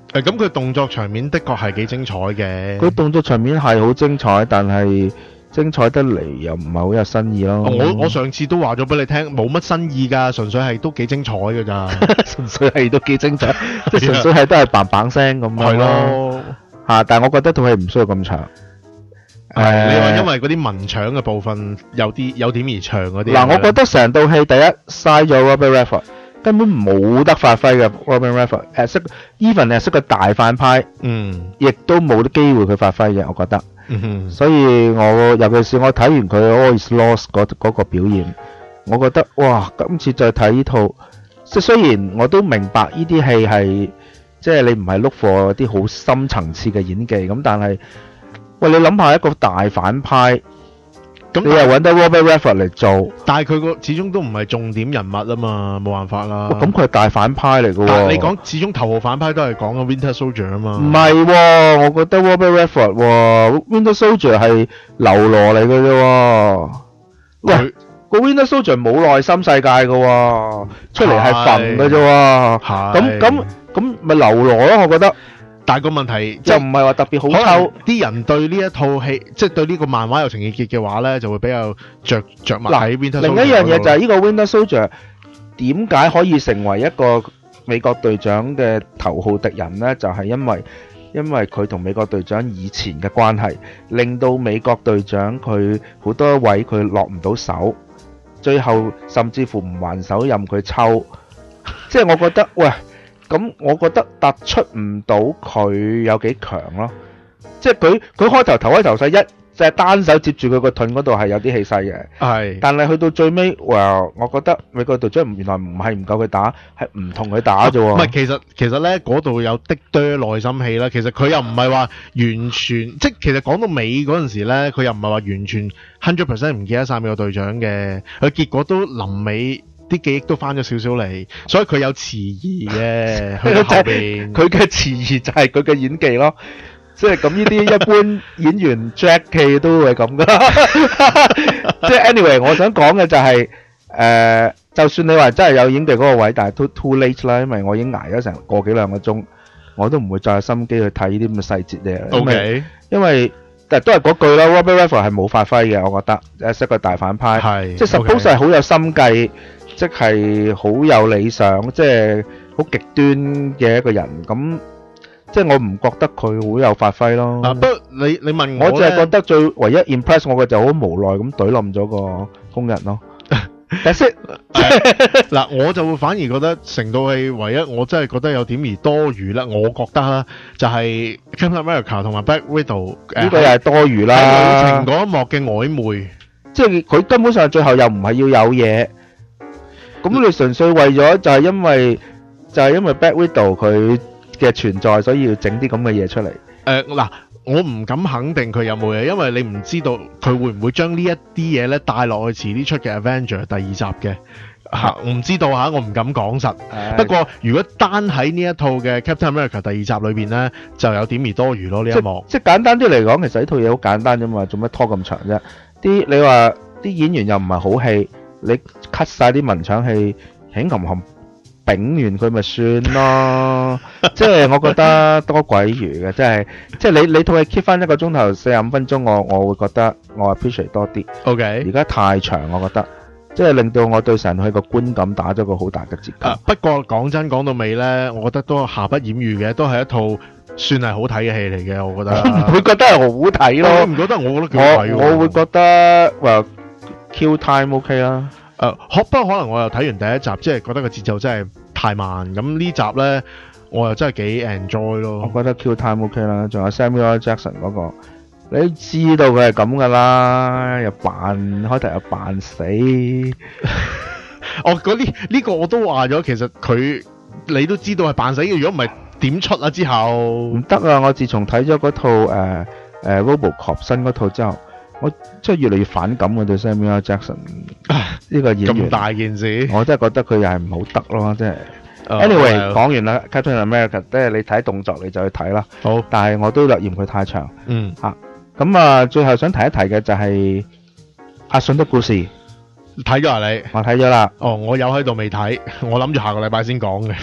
誒咁佢動作場面的確係幾精彩嘅。 佢動作場面係好精彩，但係精彩得嚟又唔係好有新意咯。 我我上次都話咗俾你聽，冇乜新意㗎，純粹係都幾精彩㗎咋。 純粹係都幾精彩，即係純粹係都係嘭嘭聲咁樣係咯嚇。但係我覺得套戲唔需要咁長。 係誒你話因為嗰啲文場嘅部分有啲有點而長嗰啲。 嗱，我覺得成套戲第一嘥咗 Robert Redford，根本冇得發揮嘅 Robert Redford，誒識 even 係識個大反派， 嗯亦都冇得機會佢發揮嘅，我覺得。 嗯哼所以我尤其是我睇完佢 All Is Lost 嗰嗰個表現，我覺得哇！今次再睇呢套，即係雖然我都明白呢啲戲係即係你唔係 look for 啲好深層次嘅演技咁，但係喂你諗下一個大反派， 咁你又揾得 Robert Redford 嚟做， 但係佢個始終都唔係重點人物啊嘛，冇辦法啦。 咁佢係大反派嚟嘅但係你喎。 講始終頭號反派都係講緊 Winter Soldier 啊嘛。 唔係喎，我覺得 Robert Redford 喎，Winter Soldier 係流羅嚟嘅啫喎。喂， 佢個 Winter Soldier 冇內心世界嘅喎，出嚟係墳嘅啫喎。 係咁咁咁咪流羅咯，我覺得但係個問題即係就唔係話特別好可能抽。 啲人對呢一套戲，即係對呢個漫畫有情意結嘅話咧，就會比較着着墨嗱喺 Winter Soldier 另一樣嘢就係係呢個 Winter Soldier 點解可以成為一個美國隊長嘅頭號敵人呢？就係因為因為佢同美國隊長以前嘅關係，令到美國隊長佢好多位佢落唔到手，最後甚至乎唔還手任佢抽。即係我覺得，喂，咁我覺得突出唔到佢有幾強咯。即係佢佢開頭頭開頭勢一隻單手接住佢個盾嗰度係有啲氣勢嘅。 係但係去到最尾，哇！我覺得美國隊長原來唔係唔夠佢打，係唔同佢打啫喎。 唔係，其實其實咧嗰度有的多內心戲啦。其實佢又唔係話完全，即係其實講到尾嗰陣時咧，佢又唔係話完全 hundred percent 唔記得晒美國隊長嘅。佢結果都臨尾啲記憶都翻咗少少嚟，所以佢有遲疑嘅。去到後邊， 佢嘅遲疑就係佢嘅演技咯。即係咁呢啲一般演員 Jack 戲都會咁噶啦。即係 anyway，我想講嘅就係、誒，就算你話真係有演技嗰個位，但係都 too late 啦，因為我已經捱咗成個幾兩個鐘，我都唔會再有心機去睇呢啲咁嘅細節嘅。因為 OK 因為但係都係嗰句啦，Robert Redford 係冇發揮嘅，我覺得誒，識個大反派， 係即係 suppose 係好有心計，即係好有理想，即係好極端嘅一個人咁。即係我唔覺得佢好有發揮咯。 啊，不過你你問我我只係覺咧， 得最唯一 impress 我嘅就好無奈咁懟冧咗個工人咯。但係嗱，我就會反而覺得成套戲唯一我真係覺得有點而多餘啦。我覺得啦，就係 Captain America 同埋 Black Widow 誒呢個又係多餘喺旅啦程。嗰一幕嘅曖昧。 即係佢根本上最後又唔係要有嘢，咁你純粹為咗就係因為就係因為 Black Widow 佢嘅存在，所以要整啲咁嘅嘢出嚟。 誒嗱、我唔敢肯定佢有冇嘢，因為你唔知道佢會唔會將呢一啲嘢咧帶落去遲啲出嘅 Avenger 第二集嘅嚇，我唔知道嚇，我唔敢講實。不過如果單喺呢一套嘅 Captain America 第二集裏邊咧，就有點而多餘咯呢一幕。 即係簡單啲嚟講，其實呢套嘢好簡單啫嘛，做乜拖咁長啫？啲你話啲演員又唔係好戲，你 cut 晒啲文場戲，輕冚冚丙完佢咪算咯。即係我覺得多鬼餘嘅，即係即係你你套戲 keep 翻一個鐘頭四十五分鐘，我我會覺得我 appreciate 多啲。 OK， 而家太長，我覺得即係令到我對成套戲個觀感打咗個好大嘅折扣。 啊，不過講真講到尾咧，我覺得都下不掩瑜嘅，都係一套算係好睇嘅戲嚟嘅，我覺得。 我唔會覺得係好睇你咯， 唔覺得？我覺得幾好睇喎。 我我會覺得話 Kill Time OK 啦。 誒，可不過可能我又睇完第一集，即係覺得個節奏真係太慢。咁呢集咧，我又真係幾 enjoy 咯。 我覺得 Kill Time OK 啦，仲有 Samuel L. Jackson 嗰個，你知道佢係咁噶啦，又扮開頭又扮死。 哦，嗰啲呢個我都話咗，其實佢你都知道係扮死嘅，如果唔係點出啊之後？ 唔得啊！我自從睇咗嗰套誒誒 RoboCop 新嗰套之後，我真係越嚟越反感我對 Samuel L. Jackson 呢個演員。 咁大件事， 我真係覺得佢又係唔好得咯，真係。 哦 anyway 係講完啦，Captain America，即係你睇動作你就去睇啦。 好， 但係我都略嫌佢太長。 嗯， 咁啊，最後想提一提嘅就係阿信的故事， 睇咗啊你？ 我睇咗啦。 哦，我有喺度未睇，我諗住下個禮拜先講嘅。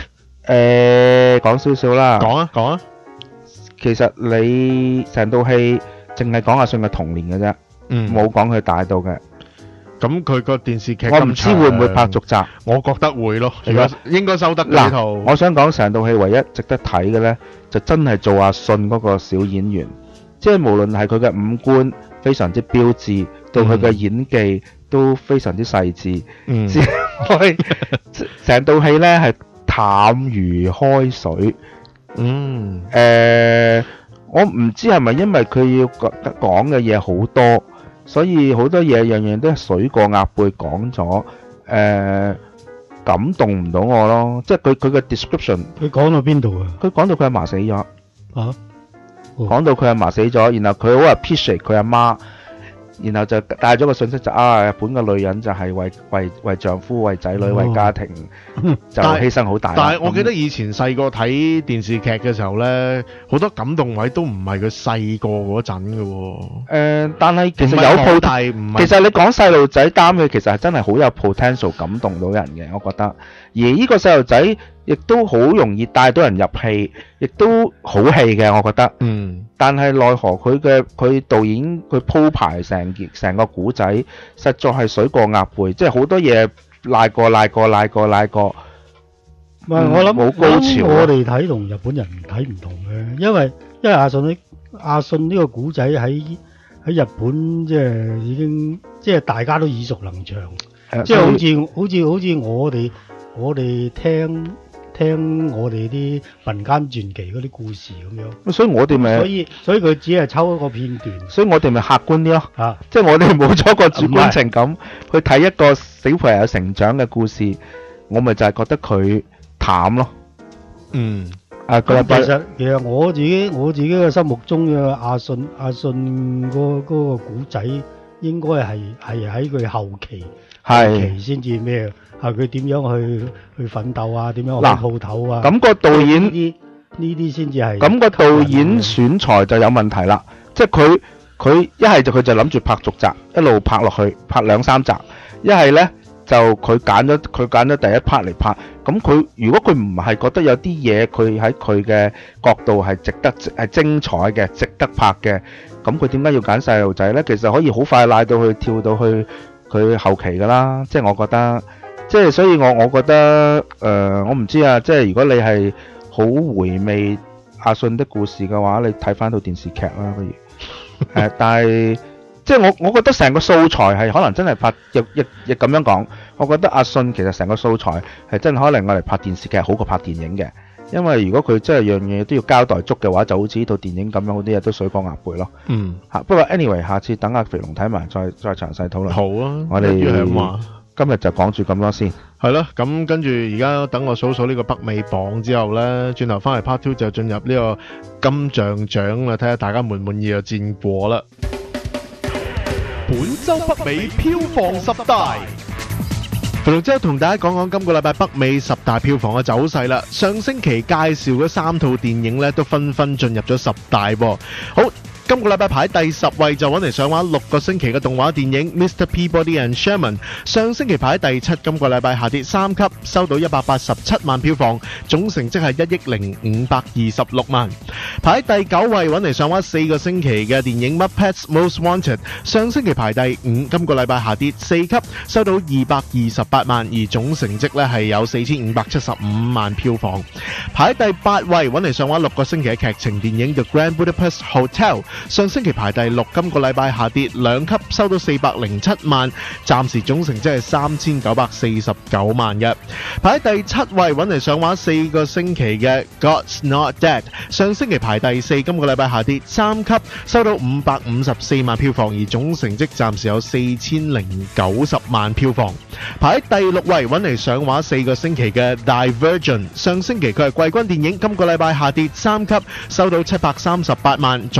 誒講少少啦。 講啊講啊， 其實你成套戲淨係講阿信嘅童年嘅啫， 嗯， 冇講佢大到嘅。 咁佢個電視劇我唔知會唔會拍續集， 我覺得會咯， 係啊應該收得嘅呢套。 嗱，我想講成套戲唯一值得睇嘅呢，就真係做阿信嗰個小演員，即係無論係佢嘅五官非常之標緻，到佢嘅演技都非常之細緻。 嗯， 之外，成套戲呢係淡如開水。 嗯， 誒，我唔知係咪因為佢要講講嘅嘢好多。所以好多嘢樣樣都係水過鴨背講咗，誒感動唔到我咯。即係佢佢嘅 description， 佢講到邊度啊？ 佢講到佢阿嫲死咗， 啊， 講到佢阿嫲死咗，然後佢好 appreciate 佢阿媽，然後就帶咗個信息就啊，日本嘅女人就係為為為丈夫、為仔女、為家庭就犧牲好大。 但係我記得以前細個睇電視劇嘅時候呢，好多感動位都唔係佢細個嗰陣嘅喎。 誒，但係其實有唔係好 pot， 大唔係其實你講細路仔擔嘅，其實係真係好有 potential 感動到人嘅，我覺得。而呢個細路仔亦都好容易帶到人入戲，亦都好戲嘅，我覺得。 嗯。 但係奈何佢嘅佢導演佢鋪排成件成個古仔，實在係水過鴨背，即係好多嘢賴過賴過賴過賴過。 唔係我諗冇高潮啊我哋睇同日本人睇唔同嘅，因為因為阿信呢阿信呢個古仔喺喺日本即係已經即係大家都耳熟能詳，即係好似好似好似我哋我哋聽聽我哋啲民間傳奇嗰啲故事咁樣。 所以我哋咪所以所以佢只係抽一個片段， 所以我哋咪客觀啲咯。 啊， 即係我哋冇咗個主觀情感去睇一個小朋友成長嘅故事，我咪就係覺得佢淡咯。 嗯。 啊， 咁其實其實我自己我自己嘅心目中嘅阿信阿信嗰嗰個古仔應該係係喺佢後期後期先至咩，係佢點樣去去奮鬥啊，點樣開鋪頭啊。 咁個導演呢啲呢啲先至係。 咁個導演選材就有問題啦，即係佢佢一係就佢就諗住拍續集，一路拍落去拍兩三集，一係呢。就佢揀咗佢揀咗第一 part 嚟拍，咁佢如果佢唔係覺得有啲嘢佢喺佢嘅角度係值得係精彩嘅，值得拍嘅，咁佢點解要揀細路仔呢？其實可以好快拉到去跳到去佢後期噶啦，即係我覺得，即係所以我我覺得誒、呃，我唔知啊，即係如果你係好回味阿信的故事嘅話，你睇翻套電視劇啦，不如誒、呃，但係。即係我，我覺得成個素材係可能真係拍，亦亦亦咁樣講。我覺得阿信其實成個素材係真係可能我嚟拍電視劇好過拍電影嘅，因為如果佢真係樣嘢都要交代足嘅話，就好似呢套電影咁樣，嗰啲嘢都水過鴨背咯。嗯。嚇，不過 anyway， 下次等阿肥龍睇埋，再再詳細討論。好啊。我哋今日就講住咁多先。係咯，咁跟住而家等我數數呢個北美榜之後呢，轉頭翻嚟 part two 就進入呢個金像獎啦，睇下大家滿唔滿意嘅戰果啦。本周北美票房十大，肥龍之後同大家講講今個禮拜北美十大票房嘅走勢啦。上星期介紹嘅三套電影呢，都紛紛進入咗十大噃。好。今個禮拜排第十位就揾嚟上畫六個星期嘅動畫電影 Mister Peabody and Sherman， 上星期排第七，今個禮拜下跌三級，收到一百八十七萬票房，總成績係一億零五百二十六萬。排第九位揾嚟上畫四個星期嘅電影 Muppets Most Wanted， 上星期排第五，今個禮拜下跌四級，收到二百二十八萬，而總成績呢係有四千五百七十五萬票房。排第八位揾嚟上畫六個星期嘅劇情電影 The Grand Budapest Hotel，上星期排第六，今個禮拜下跌兩級，收到四百零七萬，暫時總成績係三千九百四十九萬嘅。排第七位揾嚟上畫四個星期嘅 God's Not Dead， 上星期排第四，今個禮拜下跌三級，收到五百五十四萬票房，而總成績暫時有四千零九十萬票房。排第六位揾嚟上畫四個星期嘅 Divergent， 上星期佢係季軍電影，今個禮拜下跌三級，收到七百三十八萬，總成績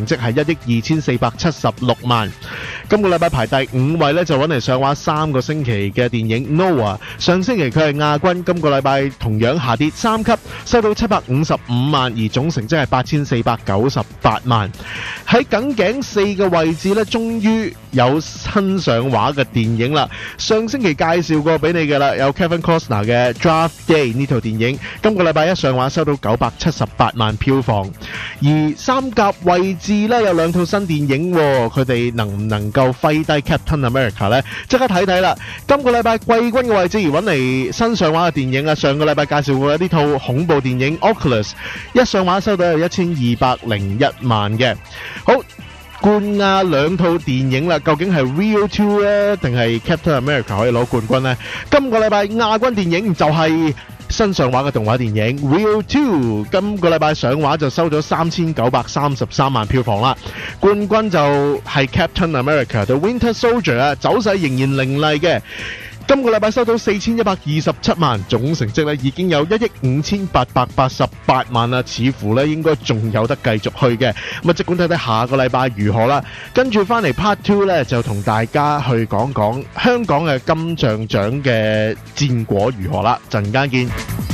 績係一億二千四百七十六萬。今個禮拜排第五位呢，就揾嚟上畫三個星期嘅電影 Noah， 上星期佢係亞軍，今個禮拜同樣下跌三級，收到七百五十五萬，而總成績係八千四百九十八萬。喺梗頸四嘅位置呢，終於有新上畫嘅電影啦。上星期介紹過俾你嘅啦，有 Kevin Costner 嘅 Draft Day 呢套電影，今個禮拜一上畫收到九百七十八萬票房。而三甲位置呢，有兩套新電影，佢哋能唔能夠揮低 Captain America 呢？即刻睇睇啦！今個禮拜季軍嘅位置而揾嚟新上畫嘅電影啊，上個禮拜介紹過呢套恐怖電影 Oculus， 一上畫收到有一千二百零一萬嘅。好，冠亞兩套電影啦，究竟係 Rio two 咧，定係 Captain America 可以攞冠軍呢？今個禮拜亞軍電影就係新上畫嘅動畫電影 Rio two， 今個禮拜上畫就收咗三千九百三十三萬票房啦。冠軍就係 Captain America The Winter Soldier 啊，走勢仍然凌厲嘅。今個禮拜收到四千一百二十七萬，總成績咧已經有一億五千八百八十八萬啦，似乎咧應該仲有得繼續去嘅。咁啊，即管睇睇下個禮拜如何啦。跟住翻嚟 Part Two 咧，就同大家去講講香港嘅金像獎嘅戰果如何啦。陣間見。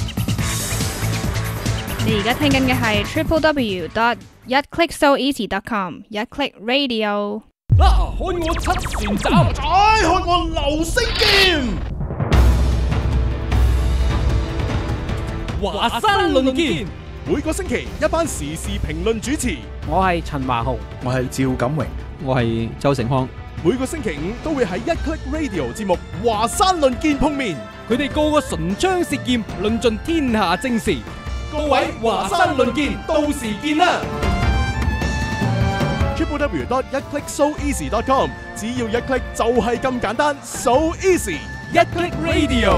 你而家聽緊嘅係 triple w dot 一 click so easy dot com 一 click radio。 啊！看我七旋斬，再看我流星劍。華山論劍，每個星期一班時事評論主持。 我係陳華豪， 我係趙錦榮， 我係周成康。 每個星期五都會喺一 Click Radio 節目《華山論劍》碰面，佢哋個個唇槍舌劍，論盡天下正事。各位華山論劍，到時見啦！triple w dot 一 click so easy dot com 只要一 click 就係咁簡單 ，so easy， 一 click radio。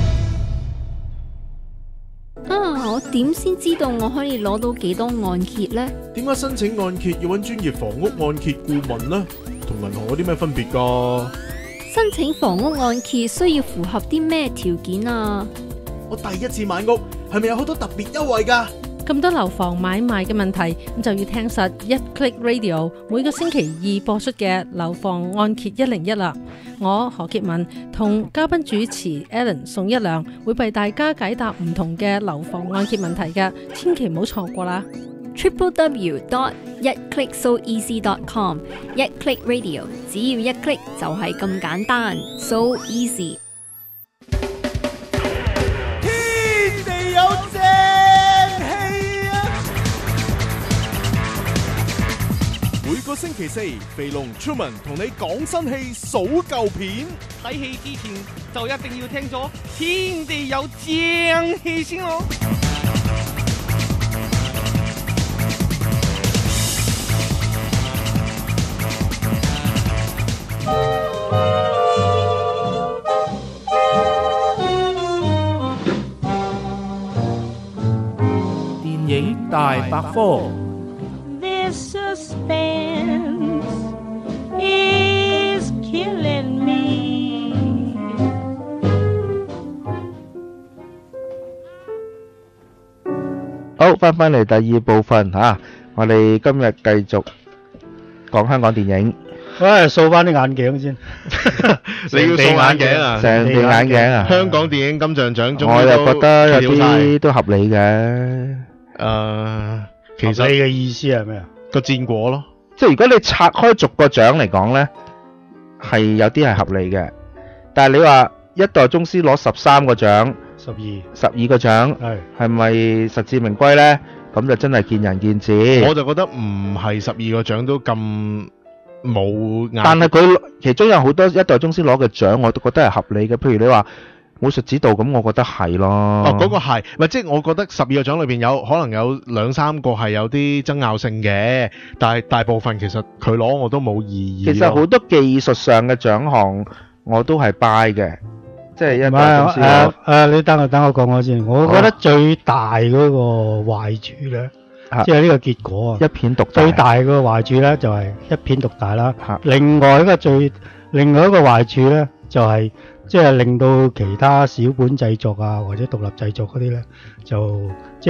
啊！我點先知道我可以攞到幾多按揭呢？ 點解申請按揭要揾專業房屋按揭顧問呢？同銀行有啲咩分別㗎？ 申請房屋按揭需要符合啲咩條件啊？ 我第一次買屋，係咪有好多特別優惠㗎？ 咁多樓房買賣嘅問題，咁就要聽實一 Click Radio 每個星期二播出嘅樓房按揭一零一啦。我何潔文同嘉賓主持 Alan 宋一良會為大家解答唔同嘅樓房按揭問題嘅，千祈唔好錯過啦。 triple w dot 一 click so easy dot com 一 Click Radio， 只要一 click 就係咁簡單 ，so easy。 天地有正氣啊！每個星期四，肥龍 Truman 同你講新戲、數舊片。睇戲之前就一定要聽咗天地有正氣先咯。 電影大百科。 This suspense is killing me。 好，翻返嚟第二部分吓，我哋今日繼續講香港電影。 喂，掃翻啲眼鏡先。 你要掃眼鏡啊？ 成對眼鏡啊？ 香港電影金像獎終於我又覺得有啲都合理嘅。 誒，其實你嘅意思係咩啊？ 個戰果咯， 即係如果你拆開逐個獎嚟講咧，係有啲係合理嘅。但係你話一代宗師攞十三個獎， 十二十二個獎，係係咪實至名歸咧？咁就真係見仁見智。 我就覺得唔係十二個獎都咁冇壓。 但係佢其中有好多一代宗師攞嘅獎，我都覺得係合理嘅。譬如你話武術指導咁，我覺得係咯。 哦，嗰個係，唔係即係我覺得十二個獎裏邊有可能有兩三個係有啲爭拗性嘅，但係大部分其實佢攞我都冇異議。 其實好多技術上嘅獎項我都係 buy 嘅，即係一代宗師攞。 誒誒，你等我等我講我先，我覺得最大嗰個壞處咧，即係呢個結果啊， 一片獨大。 最大嗰個壞處咧就係一片獨大啦。另外一個最另外一個壞處咧就係。即係令到其他小本製作啊，或者獨立製作嗰啲咧，就即係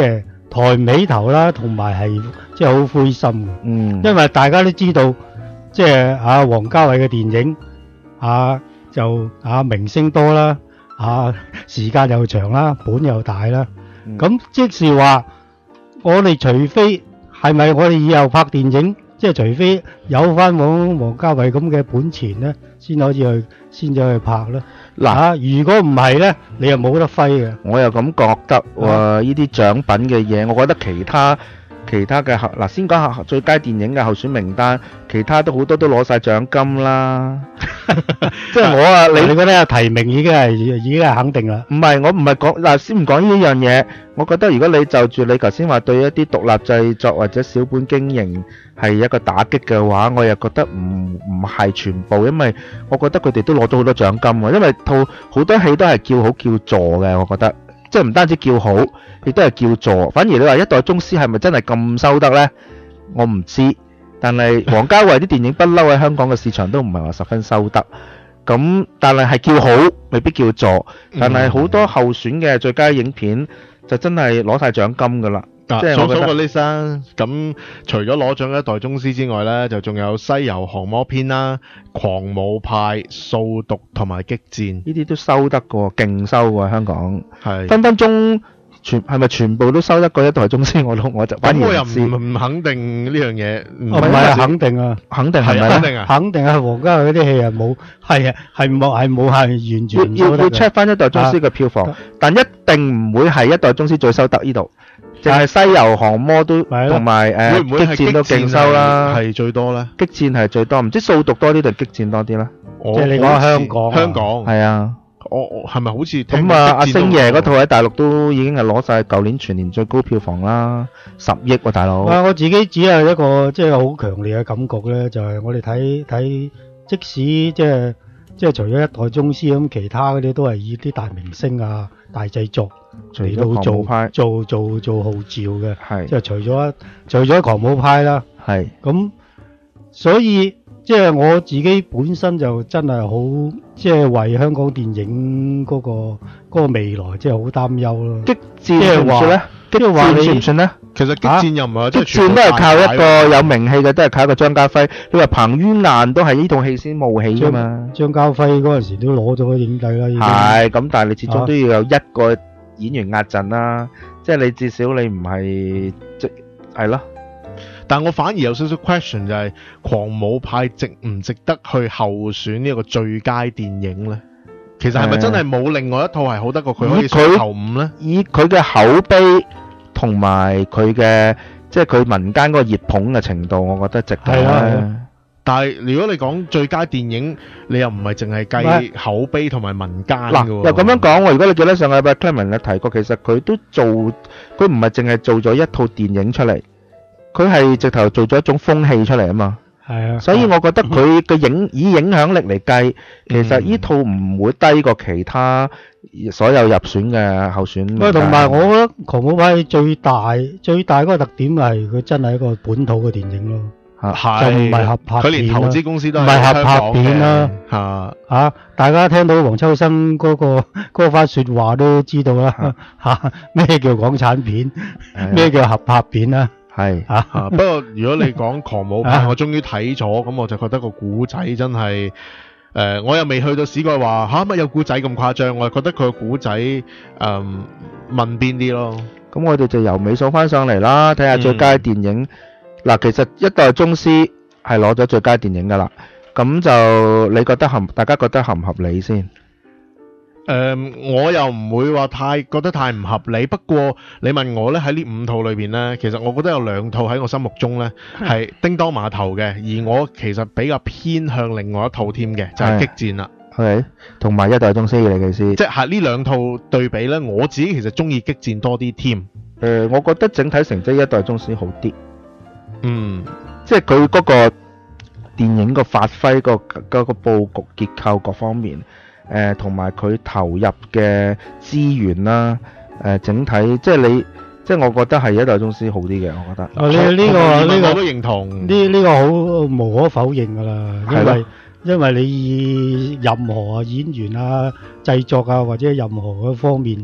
抬唔起頭啦，同埋係即係好灰心嘅。 嗯， 因為大家都知道，即係啊王家衛嘅電影啊就啊明星多啦，啊時間又長啦，本又大啦。咁、嗯、即是話，我哋除非係咪我哋以後拍電影，即係除非有翻王王家衛咁嘅本錢咧，先可以去先至去拍咧。嗱、啊，如果唔係咧，你又冇得揮嘅。 我又咁覺得喎，呢啲獎品嘅嘢，我覺得其他其他嘅嗱，先講下最佳電影嘅候選名單，其他都好多都攞晒獎金啦。即係我啊，你你覺得提名已經係已經係肯定啦？ 唔係，我唔係講嗱，先唔講呢樣嘢。我覺得如果你就住你頭先話對一啲獨立製作或者小本經營係一個打擊嘅話，我又覺得唔唔係全部，因為我覺得佢哋都攞咗好多獎金喎。因為套好多戲都係叫好叫座嘅，我覺得即係唔單止叫好，亦都係叫座。反而你話一代宗師係咪真係咁收得呢？我唔知。但係王家衛啲電影不嬲喺香港嘅市場都唔係話十分收得，咁但係係叫好，未必叫座。但係好多候選嘅最佳影片就真係攞晒獎金噶啦。即係我覺得。數數個 list 啦，咁除咗攞獎嘅一代宗師之外呢，就仲有《西遊降魔篇》啦，《狂舞派》、《掃毒》同埋《激戰》，呢啲都收得嘅，勁收喎香港。係分分鐘。全係咪全部都收得過一代宗師？我都我就反而唔知。咁我又唔唔肯定呢樣嘢。唔係啊，肯定啊，肯定係咪？肯定啊，肯定啊！王家衛嗰啲戲係冇，係啊，係冇，係冇，係完全要要 check 翻一代宗師嘅票房，但一定唔會係一代宗師最收得呢度，淨係西遊降魔都同埋誒激戰都勁收啦，係最多咧。激戰係最多，唔知掃毒多啲定激戰多啲咧？即係你講香港，香港係啊。我我係咪好似咁啊？阿星爺嗰套喺大陸都已經係攞晒舊年全年最高票房啦，十億喎大佬。啊！我自己只係一個即係好強烈嘅感覺咧，就係我哋睇睇，即使即係即係除咗一代宗師咁，其他嗰啲都係以啲大明星啊、大製作嚟到做做做做號召嘅。係即係除咗除咗狂舞派啦，係咁，所以。即係我自己本身就真係好，即係為香港電影嗰個嗰個未來即係好擔憂咯。激戰算唔算咧？激戰算唔算咧？其實激戰又唔係話激戰都係靠一個有名氣嘅，都係靠一個張家輝。你話彭于晏都係呢套戲先冒起㗎嘛？張家輝嗰陣時都攞咗影帝啦。係咁，但係你始終都要有一個演員壓陣啦。即係你至少你唔係即係咯。但我反而有少少 question 就係、是、狂舞派值唔值得去候選呢一個最佳電影呢？其實係咪真係冇另外一套係好得過佢可以上頭五呢？以佢嘅口碑同埋佢嘅即係佢民間嗰個熱捧嘅程度，我覺得值得。係啊，但係如果你講最佳電影，你又唔係淨係計口碑同埋民間嘅喎。嗱，又咁樣講喎，如果你記得上個禮拜 Clement 咧提過，其實佢都做，佢唔係淨係做咗一套電影出嚟。佢係直頭做咗一種風氣出嚟啊嘛，係啊，所以我覺得佢嘅影以影響力嚟計，其實呢套唔會低過其他所有入選嘅候選。喂，同埋我覺得狂舞派最大最大嗰個特點係佢真係一個本土嘅電影咯，就唔係合拍片啦。佢連投資公司都係唔係合拍片啦，嚇嚇！大家聽到黃秋生嗰個嗰番説話都知道啦，嚇咩叫港產片，咩叫合拍片啦。係啊，不過如果你講狂舞派，我終於睇咗，咁我就覺得個古仔真係，誒、呃，我又未去到史蓋話吓乜有古仔咁誇張，我係覺得佢個古仔誒問邊啲咯。咁我哋就由尾數翻上嚟啦，睇下最佳電影。嗱、嗯，其實一代宗師係攞咗最佳電影噶啦，咁就你覺得合，大家覺得合唔合理先？誒、嗯，我又唔會話太覺得太唔合理，不過你問我咧，喺呢五套裏邊咧，其實我覺得有兩套喺我心目中咧係叮當碼頭嘅，而我其實比較偏向另外一套添嘅，就係、是、激戰啦。係，同埋一代宗師嘅你嘅意思，即係呢兩套對比咧，我自己其實中意激戰多啲添。誒、呃，我覺得整體成績一代宗師好啲。嗯，即係佢嗰個電影個發揮、個嗰個佈局結構各方面。誒同埋佢投入嘅資源啦，誒、呃、整體即係你，即係我覺得係一代宗師好啲嘅，我覺得。啊，呢呢個呢個我都認同。呢呢個好無可否認㗎啦，因為因為你任何演員啊、製作啊或者任何嘅方面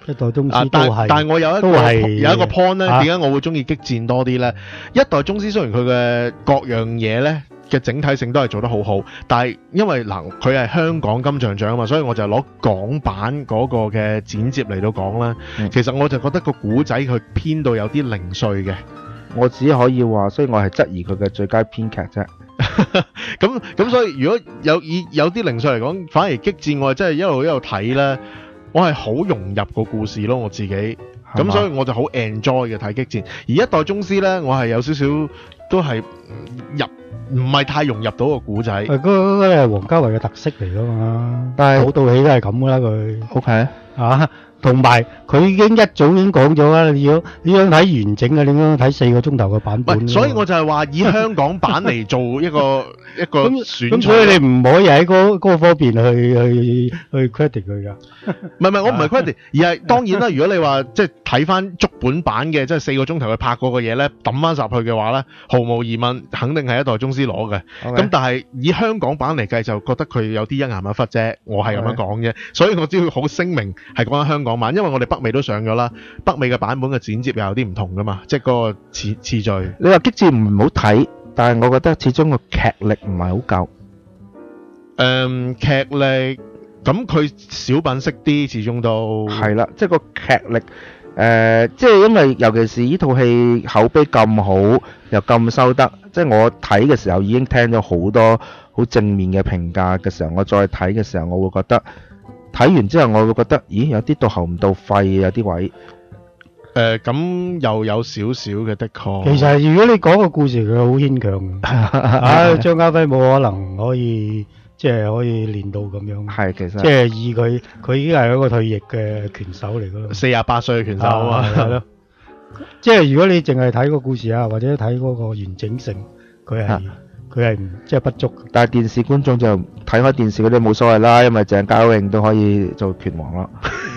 一代宗啊師都係， 但但係我有一個都係有一個 point 咧， 啊點解我會中意激戰多啲咧？一代宗師雖然佢嘅各樣嘢咧嘅整體性都係做得好好，但係因為嗱佢係香港金像獎啊嘛，所以我就攞港版嗰個嘅剪接嚟到講啦。 嗯其實我就覺得個古仔佢編到有啲零碎嘅。 我只可以話，所以我係質疑佢嘅最佳編劇啫。 咁咁所以如果有以有啲零碎嚟講，反而激戰我係真係一路一路睇咧，我係好融入個故事咯，我自己。咁所以我就好 enjoy 嘅睇激戰。而一代宗師咧，我係有少少都係入唔係太融入到個古仔。 誒嗰嗰個係王家衛嘅特色嚟噶嘛， 但係好套戲都係咁噶啦佢。 OK 啊，同埋佢已經一早已經講咗啦，你要你想睇完整嘅，你應該睇四個鐘頭嘅版本。 所以我就係話以香港版嚟做一個一個選咁所以你唔可以喺嗰嗰方面去去去 credit 佢噶。 唔係唔係，我唔係 credit，而係當然啦。如果你話即係睇翻足本版嘅，即係四個鐘頭去拍嗰個嘢咧，抌翻入去嘅話咧，毫無疑問肯定係一代宗師攞嘅。咁 Okay. 但係以香港版嚟計，就覺得佢有啲一言一忽啫。我係咁樣講啫，所以我只要好聲明係講緊香港版，因為我哋北美都上咗啦，北美嘅版本嘅剪接又有啲唔同噶嘛，即係嗰個次次序。 你話激戰唔好睇，但係我覺得始終個劇力唔係好夠。 誒劇力咁佢小品式啲，始終都係啦，即係個劇力誒，即係因為尤其是呢套戲口碑咁好，又咁收得，即係我睇嘅時候已經聽咗好多好正面嘅評價嘅時候，我再睇嘅時候，我會覺得睇完之後，我會覺得咦有啲到喉唔到肺，有啲位誒咁又有少少嘅的確。 其實如果你講個故事，佢好牽強嘅。啊，張家輝冇可能可以即係可以練到咁樣。 係其實即係以佢，佢已經係一個退役嘅拳手嚟噶啦。 四十八歲嘅拳手啊嘛。 係咯。即係如果你淨係睇個故事啊，或者睇嗰個完整性，佢係佢係唔即係不足。 但係電視觀眾就睇開電視嗰啲冇所謂啦，因為鄭嘉穎都可以做拳王咯。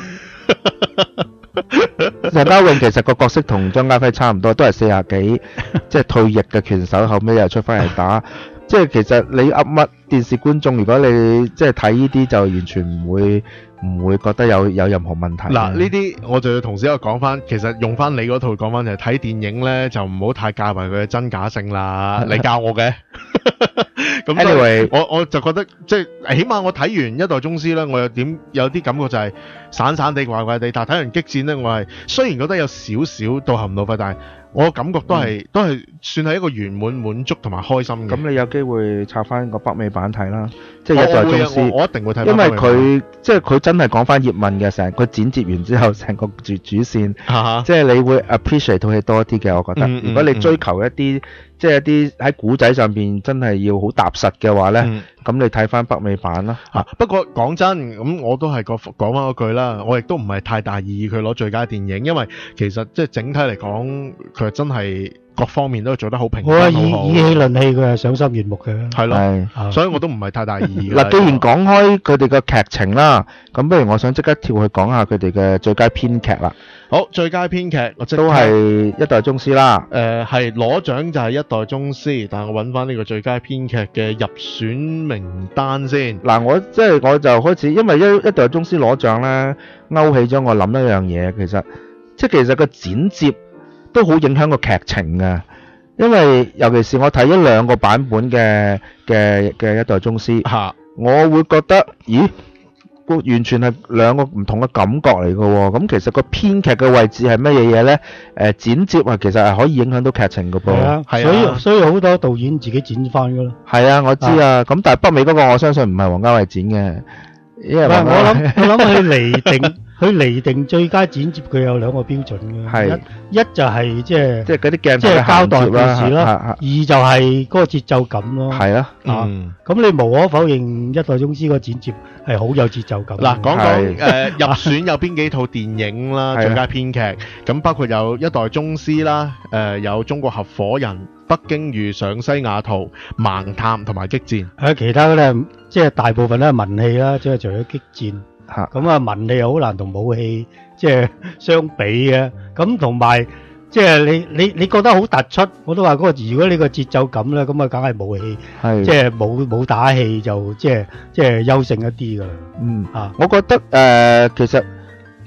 鄭嘉穎其實個角色同張家輝差唔多，都係四十幾，即係退役嘅拳手，後尾又出翻嚟打。即係其實你噏乜電視觀眾，如果你即係睇呢啲，就完全唔會唔會覺得有有任何問題。 嗱，呢啲我就要同時一個講翻，其實用翻你嗰套講翻就係睇電影咧，就唔好太介懷佢嘅真假性啦。你教我嘅。咁 anyway，我我就覺得即係起碼我睇完一代宗師咧，我有點有啲感覺就係散散地怪怪地，但係睇完激戰咧，我係雖然覺得有少少到喉唔到肺，但係我感覺都係、嗯、都係算係一個圓滿滿足同埋開心嘅。 咁你有機會插翻個北美版睇啦，即係一代宗師。 我我一定會睇。 因為佢即係佢真係講翻葉問嘅，成佢剪接完之後，成個主主線， 啊、 即係你會 appreciate 套戲多啲嘅。我覺得，嗯、如果你追求一啲、嗯、即係一啲喺古仔上邊真係要好踏實嘅話咧，咁、嗯、你睇翻北美版啦。 啊，不過講真，咁我都係講講翻嗰句啦，我亦都唔係太大意佢攞最佳電影，因為其實即係整體嚟講，佢真係各方面都做得好平均。 我以以戲論戲，佢係賞心悅目嘅。 係咯，所以我都唔係太大意。 嗱，既然講開佢哋嘅劇情啦，咁不如我想即刻跳去講下佢哋嘅最佳編劇啦。 好，最佳編劇我即都係一代宗師啦。 誒、呃，係攞獎就係一代宗師，但係我揾翻呢個最佳編劇嘅入選名單先。 嗱，我即係我就開始，因為一一代宗師攞獎咧，勾起咗我諗一樣嘢，其實即係其實個剪接都好影響個劇情嘅，因為尤其是我睇咗兩個版本嘅嘅嘅一代宗師， 嚇， 我會覺得，咦？完全係兩個唔同嘅感覺嚟嘅喎，咁其實個編劇嘅位置係乜嘢嘢咧？誒，剪接啊，其實係可以影響到劇情嘅噃。 係啊，所以所以好多導演自己剪翻㗎啦。 係啊，我知啊，咁但係北美嗰個我相信唔係王家衛剪嘅，因為我諗我諗佢釐定佢釐定最佳剪接，佢有兩個標準嘅。 係一一就係即係即係嗰啲鏡頭即係交代故事啦。 啊、 二就係嗰個節奏感咯。 係啊， 啊， 嗯， 咁你無可否認一代宗師個剪接係好有節奏感。 嗱，講講誒入選有邊幾套電影啦，最佳編劇，咁包括有一代宗師啦，誒、呃、有中國合夥人、北京遇上西雅圖、盲探同埋激戰。 誒，其他咧即係大部分都係文戲啦，即係除咗激戰。咁啊，文戲又好難同武戲即係相比嘅。咁同埋即係你你你覺得好突出，我都話嗰個如果你個節奏感咧，咁啊梗係武戲，即係武武打戲就即係即係優勝一啲噶啦。 嗯啊，我覺得誒、呃、其實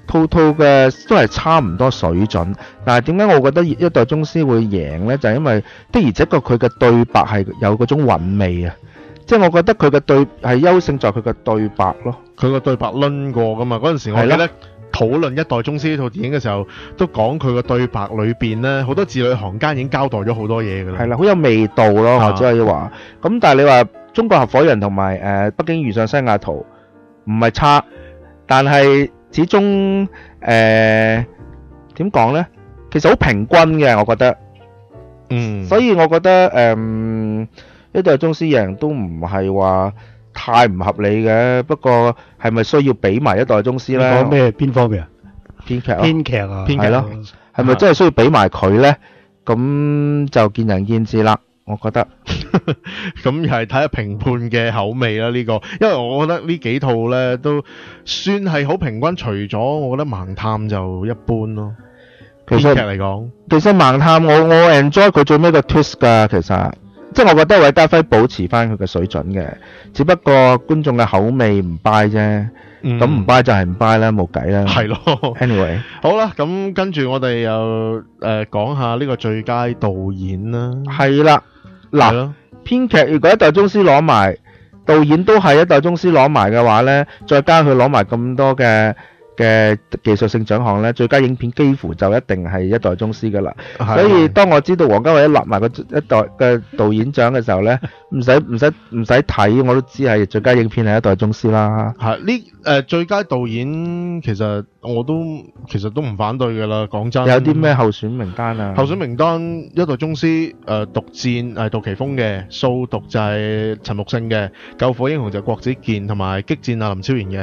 套套嘅都係差唔多水準，但係點解我覺得一代宗師會贏呢？就係、因為的而且確佢嘅對白係有嗰種韻味啊！即係我覺得佢嘅對係優勝在佢嘅對白咯。 佢個對白論過噶嘛？嗰陣時我記得討論一代宗師呢套電影嘅時候，都講佢個對白裏邊呢，好多字裏行間已經交代咗好多嘢噶啦。 係啦，好有味道咯， 啊或者係話。咁但係你話中國合夥人同埋誒北京遇上西雅圖唔係差，但係始終誒點講呢？其實好平均嘅，我覺得。 嗯。 所以我覺得誒。呃一代宗師贏都唔係話太唔合理嘅，不過係咪需要俾埋一代宗師呢？ 講咩邊方面啊？ 編劇啊， 編劇啊， 係咯，係咪真係需要俾埋佢呢？咁就見仁見智啦，我覺得。 咁又係睇下評判嘅口味啦，呢、這個，因為我覺得呢幾套呢都算係好平均，除咗我覺得盲探就一般咯。編劇嚟講， 其實盲探我我 enjoy 佢最尾個 twist 㗎，其實。即係我覺得韋家輝保持翻佢嘅水準嘅，只不過觀眾嘅口味唔 buy 啫。咁唔 buy 就係唔 buy 啦，冇計啦。 係咯。 Anyway， 好啦，咁跟住我哋又誒講下呢個最佳導演啦。 係啦，嗱，編劇如果一代宗師攞埋，導演都係一代宗師攞埋嘅話呢，再加佢攞埋咁多嘅嘅技術性獎項咧，最佳影片幾乎就一定係一代宗師噶啦。所以當我知道王家衛一立埋個一代嘅導演獎嘅時候咧，唔使唔使唔使睇，我都知係最佳影片係一代宗師啦。 係呢誒最佳導演其實我都其實都唔反對噶啦，講真。 有啲咩候選名單啊？ 候選名單一代宗師誒毒戰係杜琪峰嘅，掃毒就係陳木勝嘅，救火英雄就係郭子健，同埋激戰啊林超賢嘅。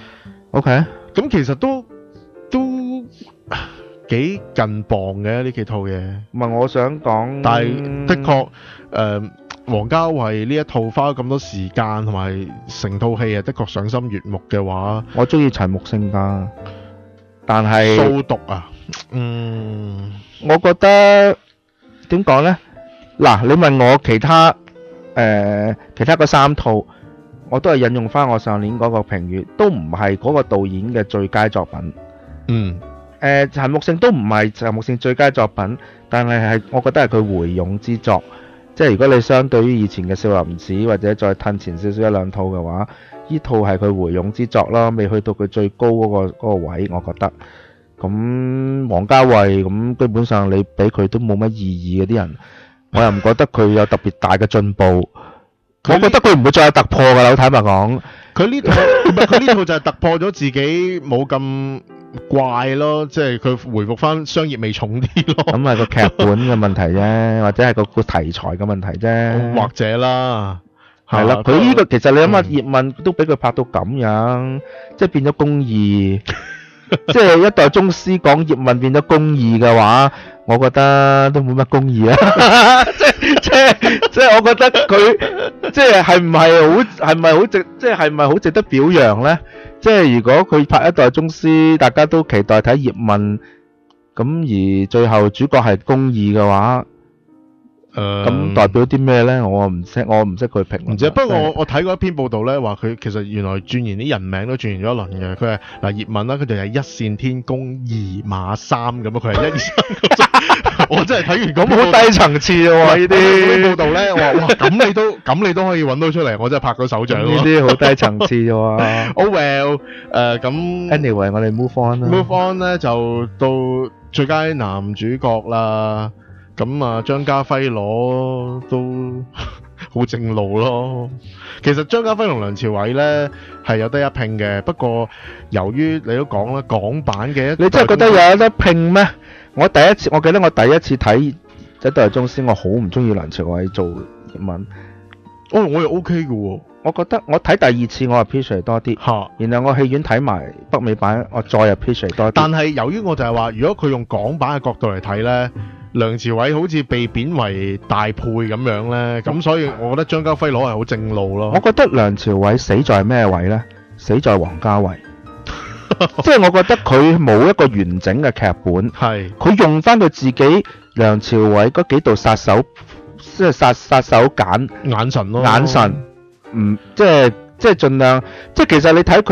OK。 咁其實都都幾近磅嘅呢幾套嘢。 唔係我想講， 但係的確誒，王家衛呢一套花咗咁多時間同埋成套戲啊，的確賞心悅目嘅話， 我中意陳木勝㗎，但係掃毒啊，嗯， 我覺得點講呢？嗱，你問我其他誒、呃、其他嗰三套。我都係引用翻我上年嗰個評語，都唔係嗰個導演嘅最佳作品。 嗯。誒、 呃，陳木勝都唔係陳木勝最佳作品，但係係我覺得係佢回勇之作。即係如果你相對於以前嘅少林寺或者再褪前少少一兩套嘅話，呢套係佢回勇之作啦，未去到佢最高嗰、嗰個嗰個位，我覺得。咁王家衛咁基本上你俾佢都冇乜意義嗰啲人，我又唔覺得佢有特別大嘅進步。我覺得佢唔會再有突破噶啦，坦白講。 佢呢套佢呢套就係突破咗自己冇咁怪咯，即係佢回復翻商業味重啲咯。 咁係個劇本嘅問題啫，或者係個個題材嘅問題啫。 或者啦， 係啦，佢呢個其實你諗下葉問都俾佢拍到咁樣，即係變咗公義。即係一代宗師講葉問變咗公義嘅話，我覺得都冇乜公義啊！即係即係即係，我覺得佢即係係唔係好係唔係好值，即係係唔係好值得表揚呢？即係如果佢拍一代宗師，大家都期待睇葉問，咁而最後主角係公義嘅話。誒，咁代表啲咩咧？我唔識，我唔識佢評論。 唔知，不過我我睇過一篇報道咧，話佢其實原來轉言啲人名都轉言咗一輪嘅。佢係嗱葉問啦，佢就係一線天宮二馬三咁啊，佢係一二三。我真係睇完咁好低層次喎呢啲報道咧，話哇咁你都咁你都可以揾到出嚟，我真係拍咗手掌。 呢啲好低層次啫喎。 Oh well，誒咁。 Anyway，我哋 move on 啦。 Move on 咧就到最佳男主角啦。咁啊，張家輝攞都好正路咯。其實張家輝同梁朝偉呢係有得一拼嘅，不過由於你都講啦，港版嘅你真係覺得有得拼咩？我第一次，我記得我第一次睇《一代宗師》，我好唔中意梁朝偉做葉問。 哦，我又 OK 嘅喎。 我覺得我睇第二次我 appreciate 多啲，然後我戲院睇埋北美版，我再 appreciate 多啲。 但係由於我就係話，如果佢用港版嘅角度嚟睇呢，梁朝偉好似被貶為大配咁樣呢，咁所以我覺得張家輝攞係好正路咯。 我覺得梁朝偉死在咩位呢？死在王家衛，即係我覺得佢冇一個完整嘅劇本， 係佢用翻佢自己梁朝偉嗰幾道殺手，即係殺殺手鐧眼神咯， 眼神。唔、嗯、即係即係盡量，即係其實你睇佢